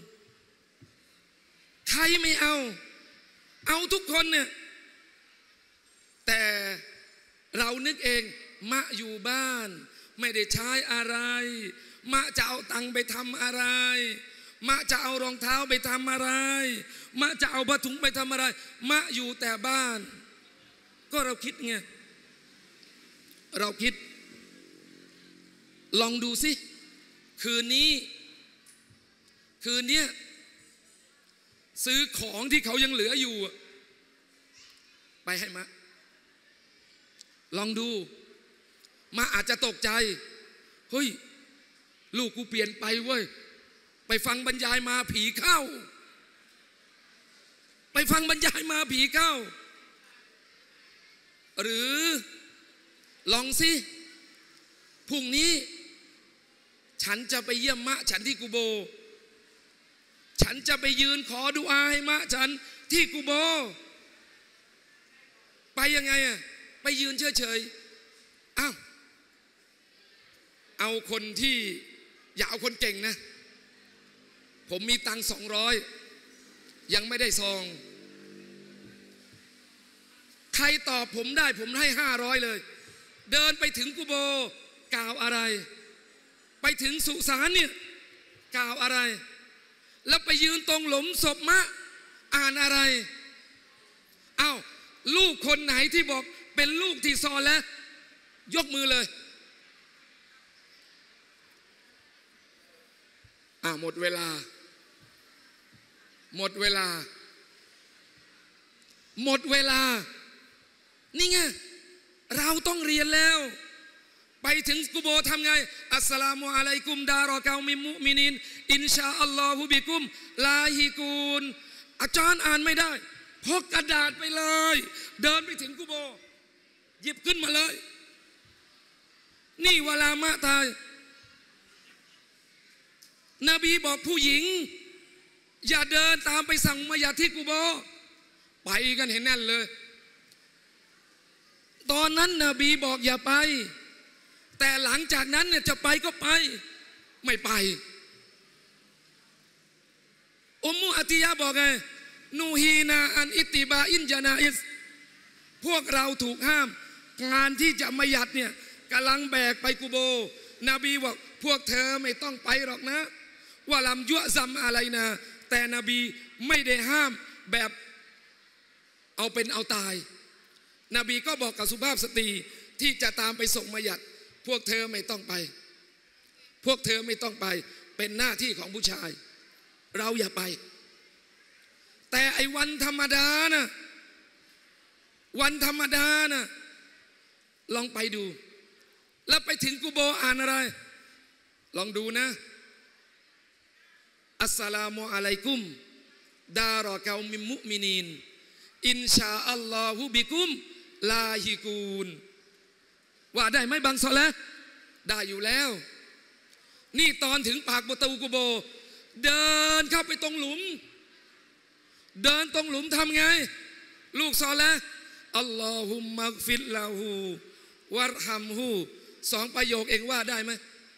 ใครไม่เอาเอาทุกคนเนี่ยแต่เรานึกเองมะอยู่บ้านไม่ได้ใช้อะไรมะจะเอาตังค์ไปทำอะไรมะจะเอารองเท้าไปทำอะไรมะจะเอาผ้าถุงไปทำอะไรมะอยู่แต่บ้านก็เราคิดไงเราคิดลองดูสิคืนนี้คืนนี้ซื้อของที่เขายังเหลืออยู่ไปให้มะลองดูมะอาจจะตกใจเฮ้ยลูกกูเปลี่ยนไปเว้ยไปฟังบรรยายมาผีเข้าไปฟังบรรยายมาผีเข้าหรือลองสิพรุ่งนี้ฉันจะไปเยี่ยมมะฉันที่กูโบฉันจะไปยืนขอดุอาให้มะฉันที่กูโบไปยังไงอะไปยืนเฉยๆอ้าวเอาคนที่อย่าเอาคนเก่งนะผมมีตังค์สองร้อยยังไม่ได้ซองใครตอบผมได้ผมให้ห้าร้อยเลยเดินไปถึงกุโบกล่าวอะไรไปถึงสุสานเนี่ยกล่าวอะไรแล้วไปยืนตรงหลุมศพมะอ่านอะไรอ้าวลูกคนไหนที่บอกเป็นลูกที่ซอแล้วยกมือเลยอ่าหมดเวลาหมดเวลาหมดเวลานี่ไงเราต้องเรียนแล้วไปถึงกุโบทำไงอัสสลามุอะลัยกุมดารอกามิมุมินินอินชาอัลลอฮุบิกุมลาฮิกูนอาจารย์อ่านไม่ได้พกกระดาษไปเลยเดินไปถึงกุโบหยิบขึ้นมาเลยนี่เวลามะตายนบีบอกผู้หญิงอย่าเดินตามไปสั่งมาอย่าที่กุโบไปกันเห็นแน่นเลยตอนนั้นนบีบอกอย่าไปแต่หลังจากนั้นเนี่ยจะไปก็ไปไม่ไปอุมมุอะติยะบอกไงนูฮีนาอันอิติบาอินจานาอิสพวกเราถูกห้ามงานที่จะมายัดเนี่ยกำลังแบกไปกุโบนบีบอกพวกเธอไม่ต้องไปหรอกนะว่าลำยั่วซ้ำอะไรนะแต่นบีไม่ได้ห้ามแบบเอาเป็นเอาตายนบีก็บอกกับสุภาพสตรีที่จะตามไปส่งมายัดพวกเธอไม่ต้องไปพวกเธอไม่ต้องไปเป็นหน้าที่ของผู้ชายเราอย่าไปแต่ไอ้วันธรรมดานะวันธรรมดานะลองไปดูแล้วไปถึงกุโบอ่านอะไรลองดูนะอัสสลามุอะลัยกุมดารอกามิมุมินีนอินชาอัลลอฮุบิกุมลาฮิกูนว่าได้ไหมบางซอละได้อยู่แล้วนี่ตอนถึงปากประตูกุโบเดินเข้าไปตรงหลุมเดินตรงหลุมทำไงลูกซอละอัลลอฮุมมักฟิรลาหูวัรฮัมฮูสองประโยคเองว่าได้ไหม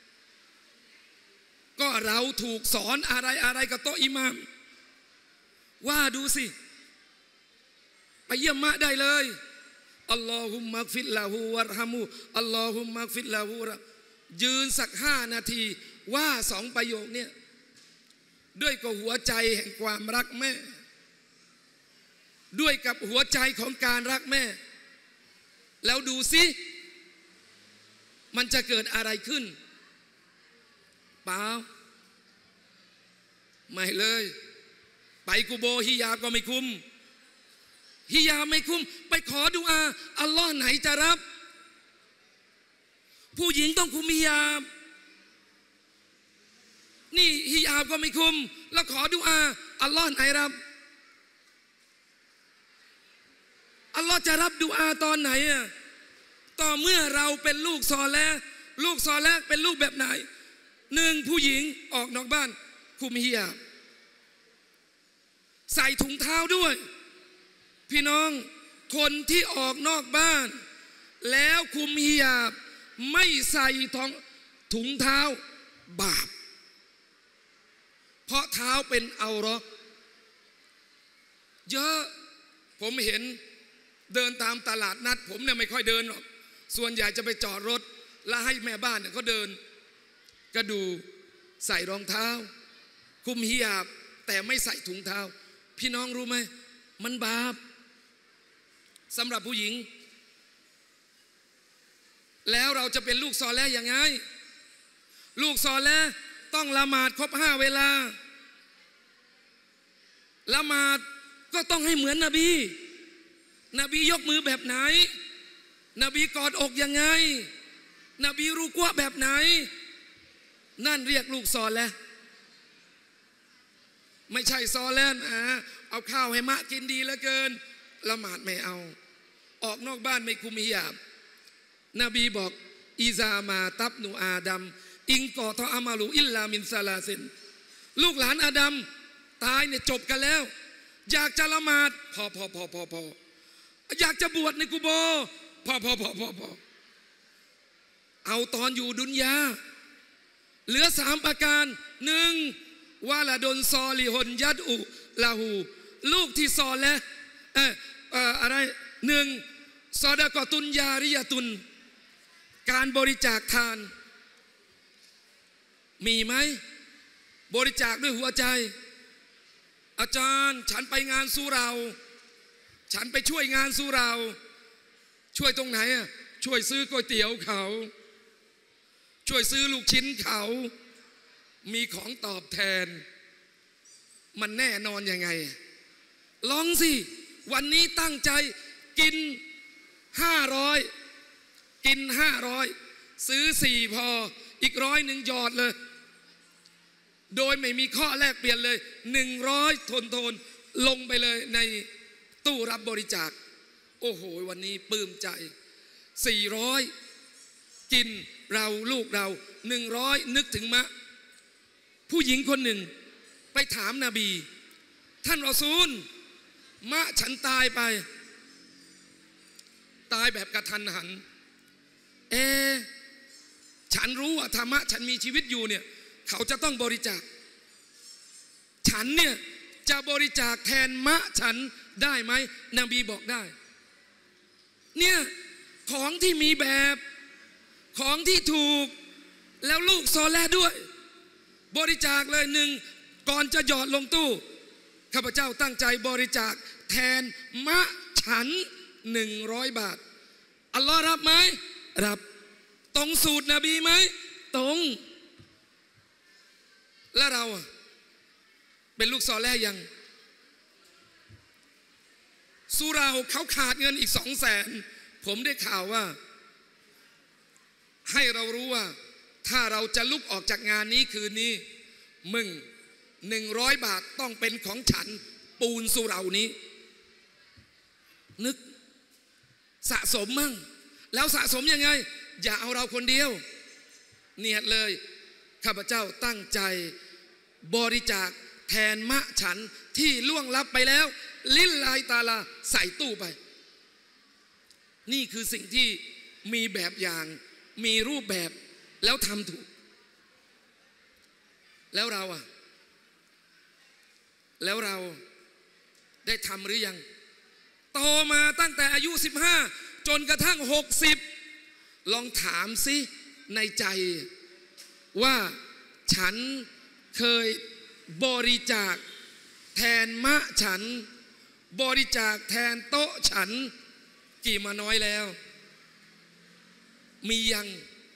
ก็เราถูกสอนอะไรอะไรกับโต๊ะอิหม่ามว่าดูสิไปเยี่ยมมะได้เลยอัลลอฮุมมักฟิรลาหูวัรฮัมฮูอัลลอฮุมมักฟิรลาหูยืนสักห้านาทีว่าสองประโยคเนี่ยด้วยกับหัวใจแห่งความรักแม่ด้วยกับหัวใจของการรักแม่แล้วดูสิมันจะเกิดอะไรขึ้นเปล่าไม่เลยไปกุโบฮิญาบก็ไม่คุ้มฮิญาบไม่คุ้มไปขอดุอาอัลลอฮ์ไหนจะรับผู้หญิงต้องคุมฮิญาบนี่ฮิญาบก็ไม่คุ้มแล้วขอดุอาอัลลอฮ์ไหนรับอัลลอฮ์จะรับดุอาตอนไหนอ่ะต่อเมื่อเราเป็นลูกซอและลูกซอและเป็นลูกแบบไหนหนึ่งผู้หญิงออกนอกบ้านคุมฮิญาบใส่ถุงเท้าด้วยพี่น้องคนที่ออกนอกบ้านแล้วคุมฮิญาบไม่ใส่ถุงเท้าบาปเพราะเท้าเป็นเอาเราะห์เยอะผมเห็นเดินตามตลาดนัดผมเนี่ยไม่ค่อยเดินหรอกส่วนใหญ่จะไปจอดรถแล้วให้แม่บ้านเนี่ยเขาเดินก็ดูใส่รองเท้าคุมฮิญาบแต่ไม่ใส่ถุงเท้าพี่น้องรู้ไหมมันบาปสำหรับผู้หญิงแล้วเราจะเป็นลูกซอเลห์ยังไงลูกซอเลห์ต้องละหมาดครบห้าเวลาละหมาดก็ต้องให้เหมือนนบีนบียกมือแบบไหนนบีกอดอกยังไงนบีรูกัวแบบไหนนั่นเรียกลูกซอเลห์ไม่ใช่ซอเลห์นะเอาข้าวให้มะกินดีเหลือเกินละหมาดไม่เอาออกนอกบ้านไม่คุมฮิญาบนบีบอกอิซามาตับนูอาดัมอิงกอทออามาลูอิลลามินซาลาซินลูกหลานอาดัมตายเนี่ยจบกันแล้วอยากจะละหมาดพอพอพอพอพออยากจะบวชในกุโบพอพอพอพอพอเอาตอนอยู่ดุนยาเหลือสามประการหนึ่งวาลาดนซอลิฮนยัดอุลาหูลูกที่ซอและเออเอออะไรหนึ่งซอดากอตุนยาริยตุนการบริจาคทานมีไหมบริจาคด้วยหัวใจอาจารย์ฉันไปงานสู้เราฉันไปช่วยงานสู้เราช่วยตรงไหนอ่ะช่วยซื้อก๋วยเตี๋ยวเขาช่วยซื้อลูกชิ้นเขามีของตอบแทนมันแน่นอนยังไงลองสิวันนี้ตั้งใจกินห้าร้อยกินห้าร้อยซื้อสี่พออีกร้อยหนึ่งหยอดเลยโดยไม่มีข้อแลกเปลี่ยนเลยหนึ่งร้อยทนทนลงไปเลยในตู้รับบริจาคโอ้โหวันนี้ปลื้มใจสี่ร้อยกินเราลูกเราหนึ่งร้อยนึกถึงมะผู้หญิงคนหนึ่งไปถามนบีท่านรอซูลมะฉันตายไปตายแบบกระทันหันเอฉันรู้ว่าธรรมะฉันมีชีวิตอยู่เนี่ยเขาจะต้องบริจาคฉันเนี่ยจะบริจาคแทนมะฉันได้ไหมนบีบอกได้เนี่ยของที่มีแบบของที่ถูกแล้วลูกซอและด้วยบริจาคเลยหนึ่งก่อนจะหยอดลงตู้ข้าพเจ้าตั้งใจบริจาคแทนมะฉันหนึ่งร้อยบาทอัลลอฮ์รับไหมรับตรงสูตรนบีไหมตรงแล้วเราเป็นลูกซอและยังสุเราเขาขาดเงินอีกสองแสนผมได้ข่าวว่าให้เรารู้ว่าถ้าเราจะลุกออกจากงานนี้คืนนี้มึงหนึ่งร้อยบาทต้องเป็นของฉันปูนสุเรานี้นึกสะสมมั่งแล้วสะสมยังไงอย่าเอาเราคนเดียวเนียดเลยข้าพเจ้าตั้งใจบริจาคแทนมะฉันที่ล่วงลับไปแล้วลิลลาฮิตะอาลาใส่ตู้ไปนี่คือสิ่งที่มีแบบอย่างมีรูปแบบแล้วทำถูกแล้วเราอ่ะแล้วเราได้ทำหรือยังโตมาตั้งแต่อายุสิบห้าจนกระทั่งหกสิบลองถามสิในใจว่าฉันเคยบริจาคแทนมะฉันบริจาคแทนโต๊ะฉันกี่มาน้อยแล้วมียัง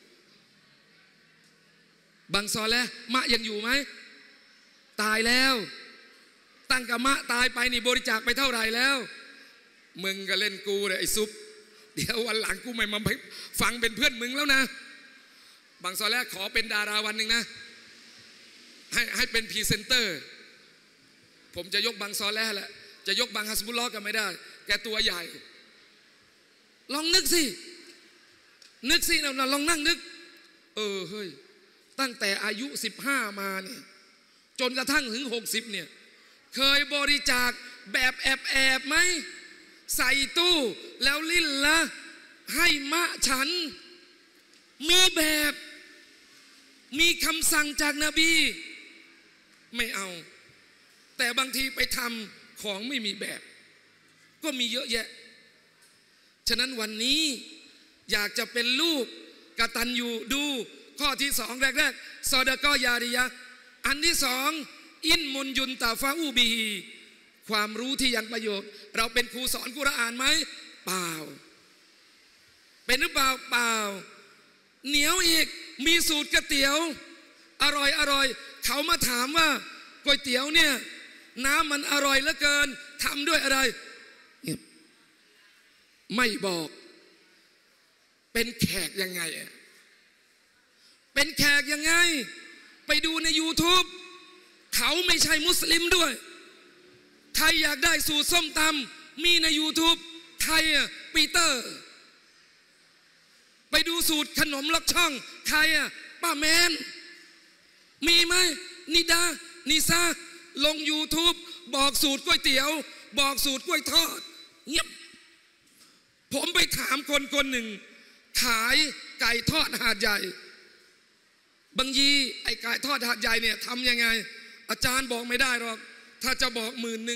บางซอแล้วมะยังอยู่ไหมตายแล้วตั้งกับมะตายไปนี่บริจาคไปเท่าไหร่แล้วมึงก็เล่นกูเลยไอ้ซุปเดี๋ยววันหลังกูไม่มาฟังเป็นเพื่อนมึงแล้วนะบางซอแล้วขอเป็นดาราวันหนึ่งนะให้ให้เป็นพรีเซนเตอร์ผมจะยกบางซอแล้วแหละจะยกบางฮัสบุลลอฮ์กันไม่ได้แกตัวใหญ่ลองนึกสินึกสินะลองนั่งนึกเออเฮ้ยตั้งแต่อายุสิบห้ามาเนี่ยจนกระทั่งถึงหกสิบเนี่ยเคยบริจาคแบบแอบแอบไหมใส่ตู้แล้วลิ้นละให้มะฉันมีแบบมีคำสั่งจากนบีไม่เอาแต่บางทีไปทำของไม่มีแบบก็มีเยอะแยะฉะนั้นวันนี้อยากจะเป็นลูกกตัญญูดูข้อที่สองแรกๆซอดะกอยาริยะอันที่สองอินมุนยุนตาฟาอูบีความรู้ที่ยังประโยชน์เราเป็นครูสอนกุรอานไหมเปล่าเป็นหรือเปล่าเปล่าเหนียวอีกมีสูตรก๋วยเตี๋ยวอร่อยอร่อยเขามาถามว่าก๋วยเตี๋ยวเนี่ยน้ำมันอร่อยเหลือเกินทำด้วยอะไรไม่บอกเป็นแขกยังไงเป็นแขกยังไงไปดูใน YouTube เขาไม่ใช่มุสลิมด้วยใครอยากได้สูตรส้มตำมีใน YouTube ใครอ่ะปีเตอร์ไปดูสูตรขนมลักช่องใครอ่ะป้าแมนมีไหมนิดานิซาลง YouTube บอกสูตรก๋วยเตี๋ยวบอกสูตรกล้วยทอดเงียบผมไปถามคนคนหนึ่งขายไก่ทอดหาดใหญ่บางยีไอ้ไก่ทอดหาดใหญ่เนี่ยทำยังไงอาจารย์บอกไม่ได้หรอกถ้าจะบอกหมื่นหนึ่ง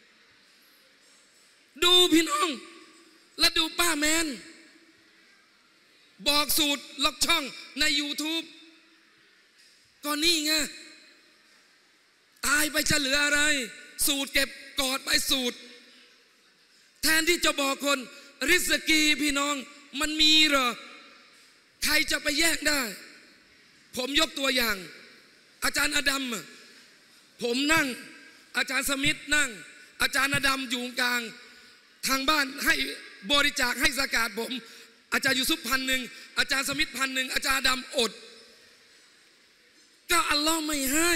ดูพี่น้องแล้วดูป้าแมนบอกสูตรล็อกช่องใน YouTube ก็นี่ไงตายไปจะเหลืออะไรสูตรเก็บกอดไปสูตรแทนที่จะบอกคนริสกีพี่น้องมันมีเหรอใครจะไปแยกได้ผมยกตัวอย่างอาจารย์อดัมผมนั่งอาจารย์สมิธนั่งอาจารย์อดัมอยู่กลางทางบ้านให้บริจาคให้สกาดผมอาจารย์ยูซุปพันหนึ่งอาจารย์สมิธพันหนึ่งอาจารย์อดัมอดก็อัลลอฮ์ไม่ให้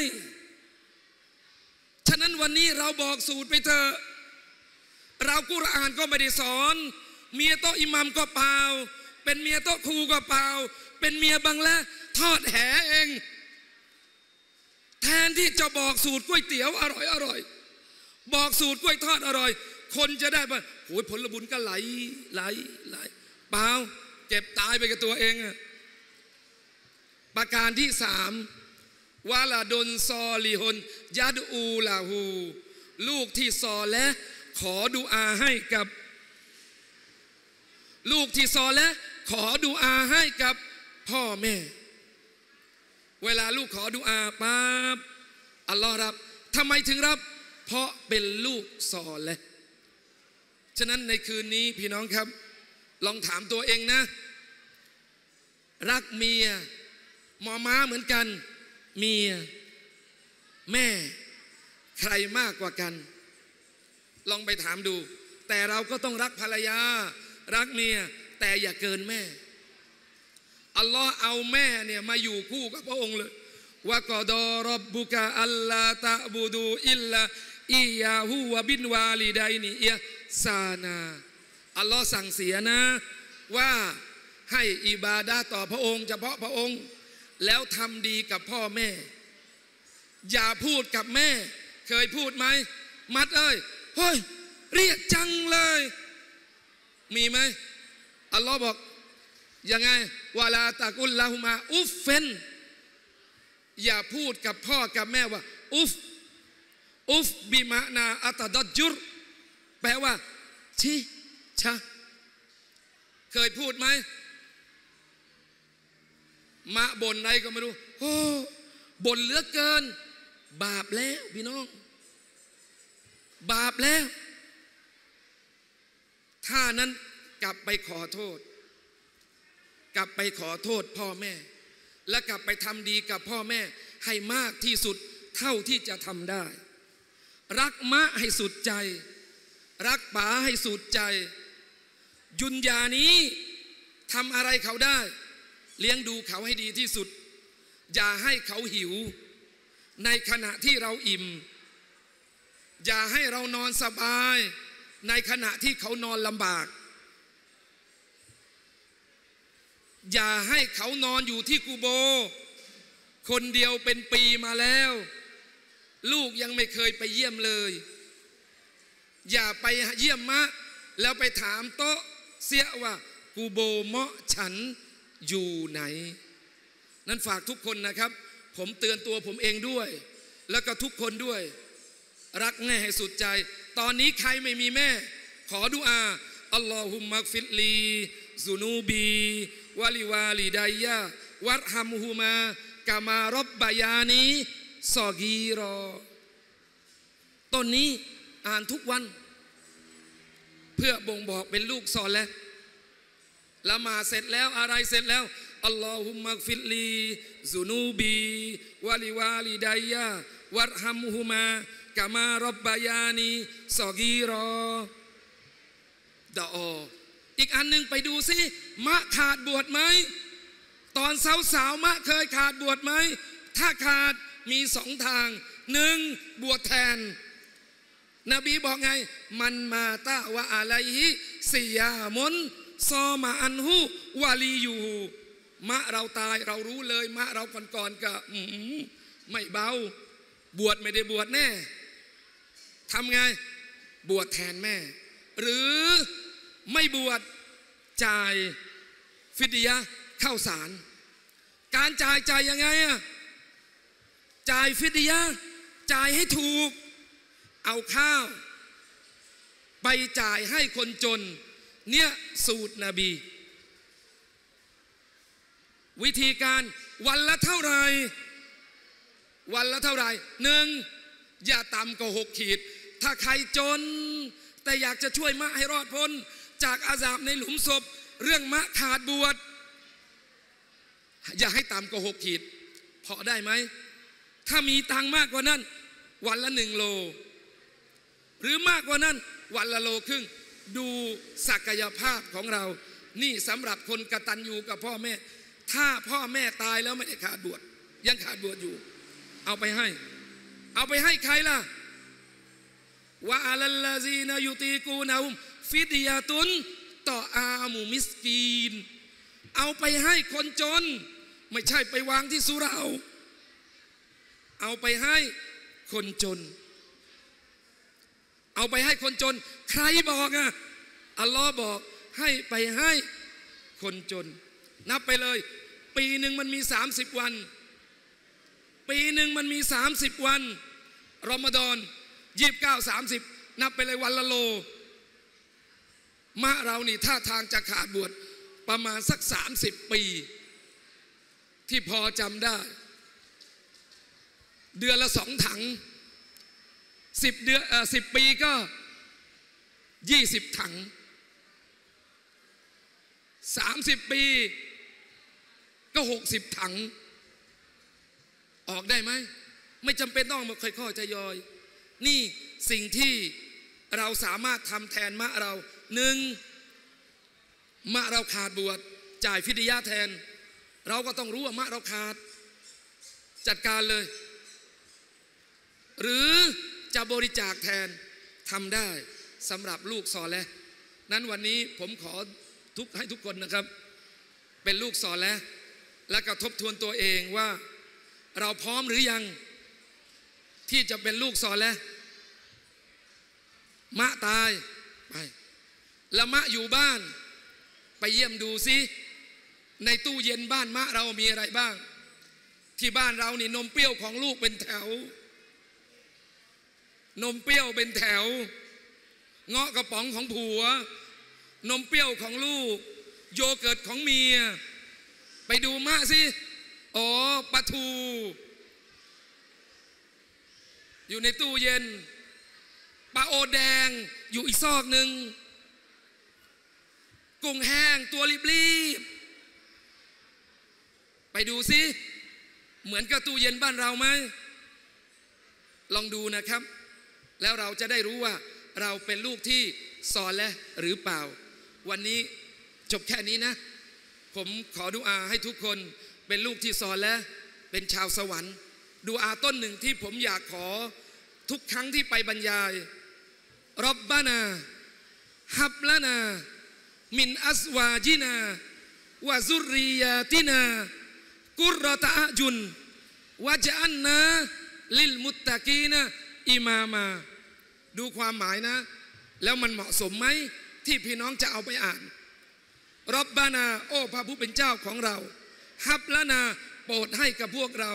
ฉะนั้นวันนี้เราบอกสูตรไปเถอะเรากุรอานก็ไม่ได้สอนเมียโต๊ะอิหมัมก็เปล่าเป็นเมียโต๊ะครูก็เปล่าเป็นเมียบังละทอดแหเองแทนที่จะบอกสูตรก๋วยเตี๋ยวอร่อยอร่อยบอกสูตรกล้วยทอดอร่อยคนจะได้ป่ะโอ้ยผลบุญก็ไหลไหลไหลเปล่าเจ็บตายไปกับตัวเองอะประการที่สามวาลาดนซอลิฮนยัดอูลาหูลูกที่ซอและขอดุอาให้กับลูกที่ซอและขอดุอาให้กับพ่อแม่เวลาลูกขอดุอาปั๊บอัลลอฮ์รับทำไมถึงรับเพราะเป็นลูกซอและฉะนั้นในคืนนี้พี่น้องครับลองถามตัวเองนะรักเมียหมอม้าเหมือนกันเมียแม่ใครมากกว่ากันลองไปถามดูแต่เราก็ต้องรักภรรยารักเมียแต่อย่าเกินแม่อัลลอฮ์เอาแม่เนี่ยมาอยู่คู่กับพระองค์เลยว่ากอดอรับบุกะอัลลาตะบูดูอิลลาอียาฮูวะบินวาลิดัยนีอิซานาอัลลอฮ์สั่งเสียนะว่าให้อิบาดะห์ต่อพระองค์เฉพาะพระองค์แล้วทำดีกับพ่อแม่อย่าพูดกับแม่เคยพูดไหมมัดเอ้ยเฮ้ยเรียกจังเลยมีไหมอัลลอฮ์บอกยังไงวะลาตะกุลละหุมาอุฟเฟนอย่าพูดกับพ่อกับแม่ว่าอุฟอุฟบิมะนาอัตดัดจุรแปลว่าชิชะเคยพูดไหมมะบ่นอะไรก็ไม่รู้โอ้บ่นเหลือเกินบาปแล้วพี่น้องบาปแล้วถ้านั้นกลับไปขอโทษกลับไปขอโทษพ่อแม่และกลับไปทำดีกับพ่อแม่ให้มากที่สุดเท่าที่จะทำได้รักมะให้สุดใจรักป๋าให้สุดใจยุนยานี้ทำอะไรเขาได้เลี้ยงดูเขาให้ดีที่สุดอย่าให้เขาหิวในขณะที่เราอิ่มอย่าให้เรานอนสบายในขณะที่เขานอนลำบากอย่าให้เขานอนอยู่ที่กูโบคนเดียวเป็นปีมาแล้วลูกยังไม่เคยไปเยี่ยมเลยอย่าไปเยี่ยมมะแล้วไปถามโต๊ะเสียว่ากูโบเมาะฉันอยู่ไหนนั้นฝากทุกคนนะครับผมเตือนตัวผมเองด้วยแล้วก็ทุกคนด้วยรักแม่ให้สุดใจตอนนี้ใครไม่มีแม่ขอดุอาอัลลอฮุมมักฟิรลีซุนูบีวะลิวาลิดัยยะวัดฮัมฮูมากามารอบบายานีซอกีรอต้นนี้อ่านทุกวันเพื่อบ่งบอกเป็นลูกซอเลห์ละหมาดเสร็จแล้วอะไรเสร็จแล้วอัลลอฮุมมักฟิรลีซุนูบีวะลิวาลิดัยยะวัรฮัมฮุมากามารอบบายานีซอกีรอดออีกอันหนึ่งไปดูสิมะขาดบวชไหมตอนสาวๆมะเคยขาดบวชไหมถ้าขาดมีสองทางหนึ่งบวชแทนนบีบอกไงมันมาตะวะอะลัยฮิซิยามนซอมาอันฮูวาลีอยู่มะเราตายเรารู้เลยมะเราก่อนๆก็ไม่เบาบวชไม่ได้บวชแน่ทำไงบวชแทนแม่หรือไม่บวชจ่ายฟิดยะข้าวสารการจ่ายจ่ายยังไงอะจ่ายฟิดยะจ่ายให้ถูกเอาข้าวไปจ่ายให้คนจนเนี่ยสูตรนบีวิธีการวันละเท่าไหร่วันละเท่าไหร่หนึ่งอย่าต่ำกว่าหกขีดถ้าใครจนแต่อยากจะช่วยมะให้รอดพ้นจากอาซาบในหลุมศพเรื่องมะขาดบวชอย่าให้ต่ำกว่าหกขีดพอได้ไหมถ้ามีตังมากกว่านั้นวันละหนึ่งโลหรือมากกว่านั้นวันละโลครึ่งดูศักยภาพของเรานี่สำหรับคนกตัญญูกับพ่อแม่ถ้าพ่อแม่ตายแล้วไม่ได้ขาดบวชยังขาดบวชอยู่เอาไปให้เอาไปให้ใครล่ะวะอะลัลลาซีนายุตีกูนาอุมฟิดยะตุนต่ออามูมิสกีนเอาไปให้คนจนไม่ใช่ไปวางที่สุราเอาไปให้คนจนเอาไปให้คนจนใครบอกอ่ะอัลลอฮ์บอกให้ไปให้คนจนนับไปเลยปีหนึ่งมันมีสามสิบวันปีหนึ่งมันมีสามสิบวันรอมฎอนยี่สิบเก้าสามสิบนับไปเลยวันละโลมะเรานี่ท่าทางจะขาดบวชประมาณสักสามสิบปีที่พอจำได้เดือนละสองถังสิบเดือนเอ่อสิบปีก็ยี่สิบถังสามสิบปีก็หกสิบถังออกได้ไหมไม่จำเป็นต้องมาค่อยๆทยอยนี่สิ่งที่เราสามารถทำแทนมะเราหนึ่งมะเราขาดบวชจ่ายฟิดยะแทนเราก็ต้องรู้ว่ามะเราขาดจัดการเลยหรือจะบริจาคแทนทำได้สำหรับลูกซอและนั้นวันนี้ผมขอทุกให้ทุกคนนะครับเป็นลูกซอและและก็ทบทวนตัวเองว่าเราพร้อมหรือยังที่จะเป็นลูกซอและมะตายไปละมะอยู่บ้านไปเยี่ยมดูซิในตู้เย็นบ้านมะเรามีอะไรบ้างที่บ้านเรานี่นมเปรี้ยวของลูกเป็นแถวนมเปรี้ยวเป็นแถวเงาะกระป๋องของผัวนมเปรี้ยวของลูกโยเกิร์ตของเมียไปดูมะสิอ๋อปลาทูอยู่ในตู้เย็นปลาโอแดงอยู่อีกซอกหนึ่งกุ้งแห้งตัวรีบๆไปดูสิเหมือนกับตู้เย็นบ้านเราไหมลองดูนะครับแล้วเราจะได้รู้ว่าเราเป็นลูกที่ซอและหรือเปล่าวันนี้จบแค่นี้นะผมขอดุอาให้ทุกคนเป็นลูกที่ซอและเป็นชาวสวรรค์ดุอาต้นหนึ่งที่ผมอยากขอทุกครั้งที่ไปบรรยายร็อบบานาฮับลานามินอัสวาจินาวะซุรริยาตินากุรรตะอะจุนวะจอันนาลิลมุตตะกีนะอิมามาดูความหมายนะแล้วมันเหมาะสมไหมที่พี่น้องจะเอาไปอ่านร็อบบานาโอ้พระผู้เป็นเจ้าของเราฮับละนาโปรดให้กับพวกเรา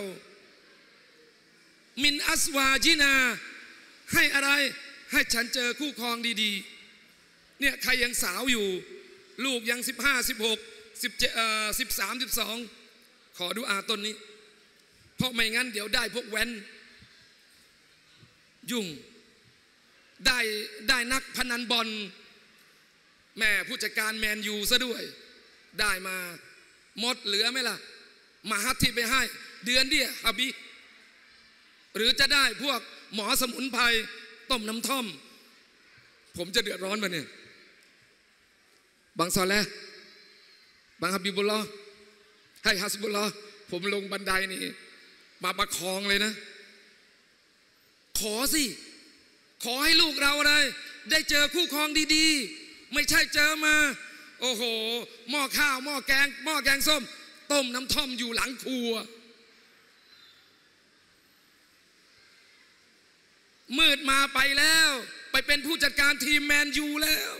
มินอัสวาจินาให้อะไรให้ฉันเจอคู่ครองดีๆเนี่ยใครยังสาวอยู่ลูกยังสิบห้าสิบหกสิบเจ็ดเอ่อสิบสามสิบสองขอดุอาต้นนี้เพราะไม่งั้นเดี๋ยวได้พวกแว้นยุ่งได้ได้นักพนันบอลแม่ผู้จัดการแมนยูซะด้วยได้มาหมดเหลือไหมล่ะมาฮัตที่ไปให้เดือนเดียวฮับบีหรือจะได้พวกหมอสมุนไพรต้มน้ำท่อมผมจะเดือดร้อนมาเนี่ยบางซอแลบางฮับบิบุลลอฮ์ให้ฮัสบุลลอฮ์ผมลงบันไดนี่มาประคองเลยนะขอสิขอให้ลูกเราอะไรได้เจอคู่ครองดีๆไม่ใช่เจอมาโอ้โหหม้อข้าวหม้อแกงหม้อแกงส้มต้มน้ำท่อมอยู่หลังครัวมืดมาไปแล้วไปเป็นผู้จัดการทีมแมนยูแล้ว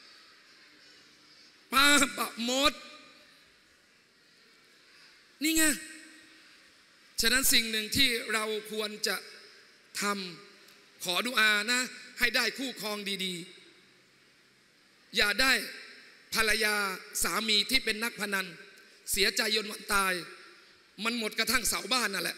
ป้าปะหมดนี่ไงฉะนั้นสิ่งหนึ่งที่เราควรจะทำขอดุอานะให้ได้คู่ครองดีๆอย่าได้ภรรยาสามีที่เป็นนักพนันเสียใจยนวันตายมันหมดกระทั่งเสาบ้านนั่นแหละ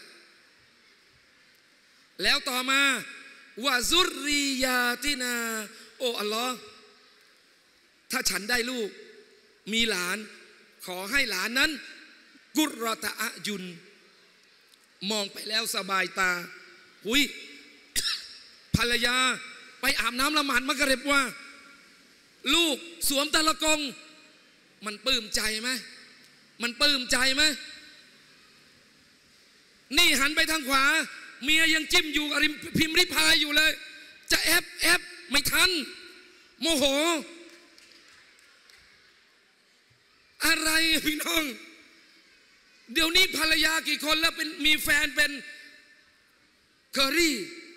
แล้วต่อมาวะซุรริยาตินาโอ้อัลลอฮ์ถ้าฉันได้ลูกมีหลานขอให้หลานนั้นกุรอตะอะยุนมองไปแล้วสบายตาหุยภรรยาไปอาบน้ำละหมาดมักริบว่าลูกสวมตะละกงมันปลื้มใจไหมมันปลื้มใจไหมนี่หันไปทางขวาเมียยังจิ้มอยู่กับพิมพ์ริพายอยู่เลยจะแอบแอบไม่ทันโมโหอะไรพี่น้องเดี๋ยวนี้ภรรยากี่คนแล้วเป็นมีแฟนเป็นเคอรี่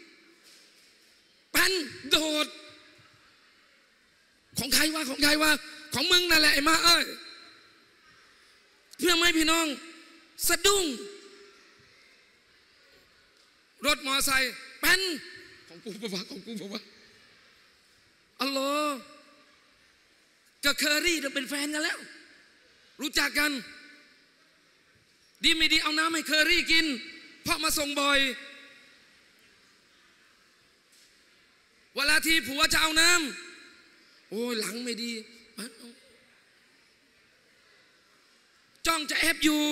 เป็นโดดของใครวะของใครวะของมึงนั่นแหละไอ้มาเอ้ยเพื่อไม่พี่น้องสะดุ้งรถมอไซค์เป็นของกูปะวะของกูปะวะอัลลอฮ์กับเคอรี่จะเป็นแฟนกันแล้วรู้จักกันดีไม่ดีเอาน้ำให้เคอรี่กินเพราะมาส่งบ่อยเวลาที่ผัวจะเอาน้ำโอ้ยหลังไม่ดีจ้องจะแอบอยู่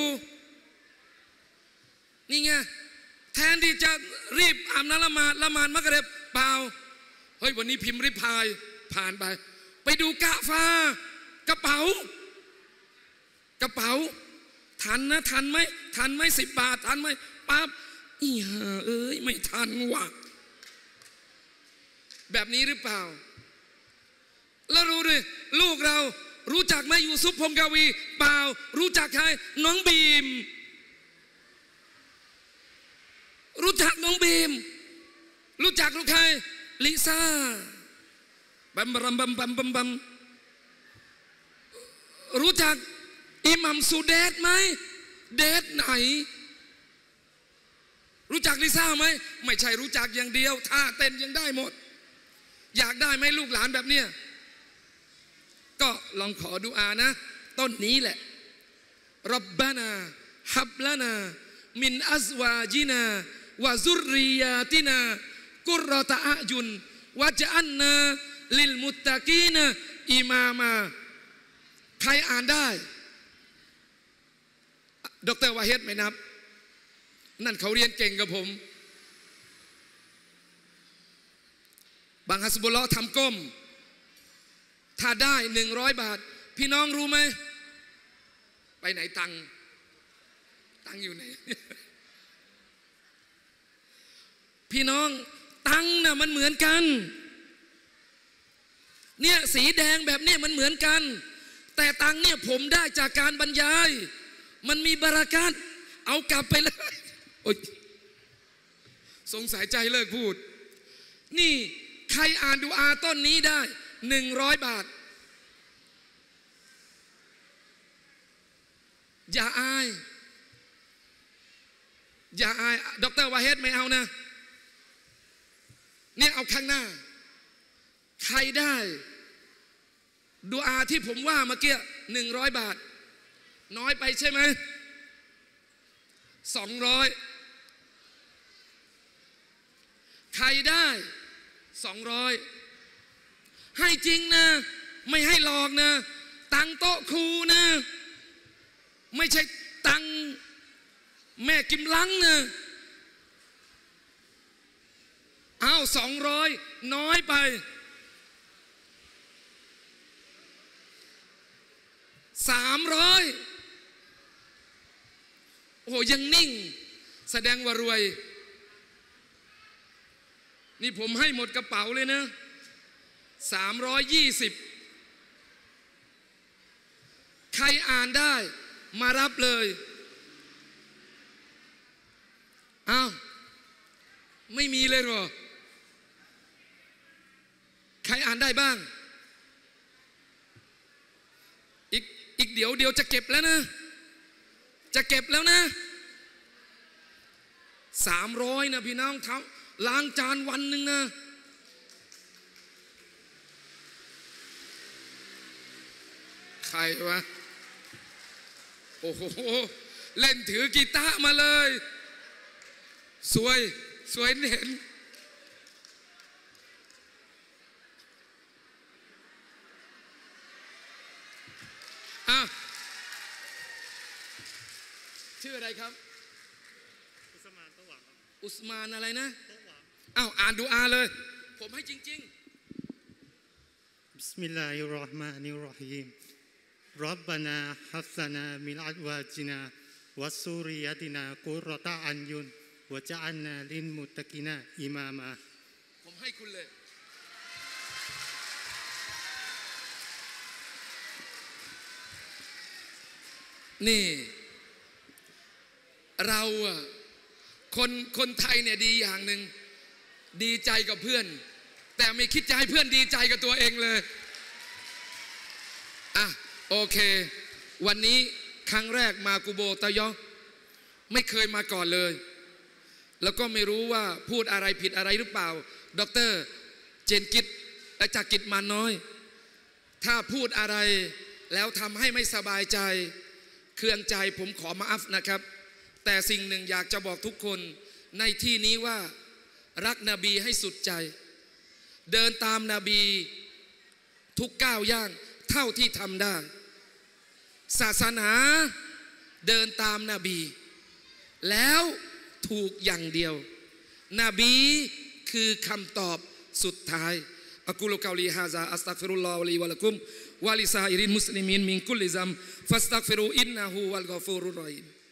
นี่ไงแทนที่จะรีบอาบน้ำละหมาดละหมาดมักริบเปล่าเฮ้ยวันนี้พิมพ์ริพายผ่านไปไปดูกะฟ้ากระเป๋ากระเป๋าทันนะทันไหมทันไหมสิบบาททันไหมปั๊บอีห่าเอ้ยไม่ทันว่ะแบบนี้หรือเปล่าแล้วรู้ดิลูกเรารู้จักไหมยูซุปพงกวีเปล่ารู้จักใครน้องบีมรู้จักน้องบีมรู้จักลูกใครลิซ่าบัมบัมบัมบัมบัมบัมรู้จักอิหมัมสุเดตไหมเดตไหนรู้จักลิซ่าไหมไม่ใช่รู้จักอย่างเดียวท่าเต้นยังได้หมดอยากได้ไหมลูกหลานแบบเนี้ยก็ลองขอดุอานะต้นนี้แหละรับบานาฮับลานามินอัซวาจินาวะซุรริยาตินากุรตะอะยุนวะจอันนาลิลมุตตะกีนอิมามาใครอ่านได้ดร.วาเฮดไม่นับนั่นเขาเรียนเก่งกับผมบางฮัสบุลลอฮ์ทำก้มถ้าได้หนึ่งร้อยบาทพี่น้องรู้ไหมไปไหนตังตังอยู่ไหน พี่น้องตังน่ะมันเหมือนกันเนี่ยสีแดงแบบนี้มันเหมือนกันแต่ตังเนี่ยผมได้จากการบรรยายมันมีบารักัตเอากลับไปเลยโอ๊ยสงสัยใจเลิกพูดนี่ใครอ่านดุอาต้นนี้ได้หนึ่งร้อยบาทอย่าอายอย่าอายดร.วาเฮดไม่เอานะเนี่ยเอาข้างหน้าใครได้ดุอาที่ผมว่าเมื่อกี้หนึ่งร้อยบาทน้อยไปใช่ไหมสองร้อยใครได้สองร้อยให้จริงนะไม่ให้หลอกนะตังโต๊ะครูนะไม่ใช่ตังแม่กิมลังนะอ้าวสองร้อยน้อยไปสามร้อยโอ้ยังนิ่งแสดงว่ารวยนี่ผมให้หมดกระเป๋าเลยนะสามร้อยยี่สิบใครอ่านได้มารับเลยอ้าวไม่มีเลยหรอใครอ่านได้บ้างอีกอีกเดี๋ยวเดี๋ยวจะเก็บแล้วนะจะเก็บแล้วนะสามร้อยนะพี่น้องทำล้างจานวันหนึ่งนะใครวะโอ้โหเล่นถือกีตาร์มาเลยสวยสวยเห็นอ่ะชื่ออะไรครับอุสมานโตหวังอุสมานอะไรนะอ้าวอ่านดูอาเลยผมให้จริงๆบิสมิลลาฮิรเราะห์มานิรเราะฮีมร็อบบานาฮับซานามินอัดวาจินาวัสซูริยะตินากุรตะอันยุนวะจะอันนาลินมุตตะกินาอิมามาผมให้คุณเลยนี่เราอะคนคนไทยเนี่ยดีอย่างหนึ่งดีใจกับเพื่อนแต่ไม่คิดจะให้เพื่อนดีใจกับตัวเองเลยอ่ะโอเควันนี้ครั้งแรกมากูโบตะยอไม่เคยมาก่อนเลยแล้วก็ไม่รู้ว่าพูดอะไรผิดอะไรหรือเปล่าดร.เจนกิจและจากกิจมาน้อยถ้าพูดอะไรแล้วทำให้ไม่สบายใจเครื่องใจผมขอมาอัฟนะครับแต่สิ่งหนึ่งอยากจะบอกทุกคนในที่นี้ว่ารักนบีให้สุดใจเดินตามนบีทุกก้าวย่างเท่าที่ทำได้ศาสนาเดินตามนบีแล้วถูกอย่างเดียวนบีคือคำตอบสุดท้ายอะกูลุกอลีฮาซาอัสตัฆฟิรุลลอฮุลีวะละกุมวะลิซาอิรินมุสลิมีนมินกุลลิซัมฟัสตัฆฟิรูอินนะฮูวัลกอฟูรุรรอฮีม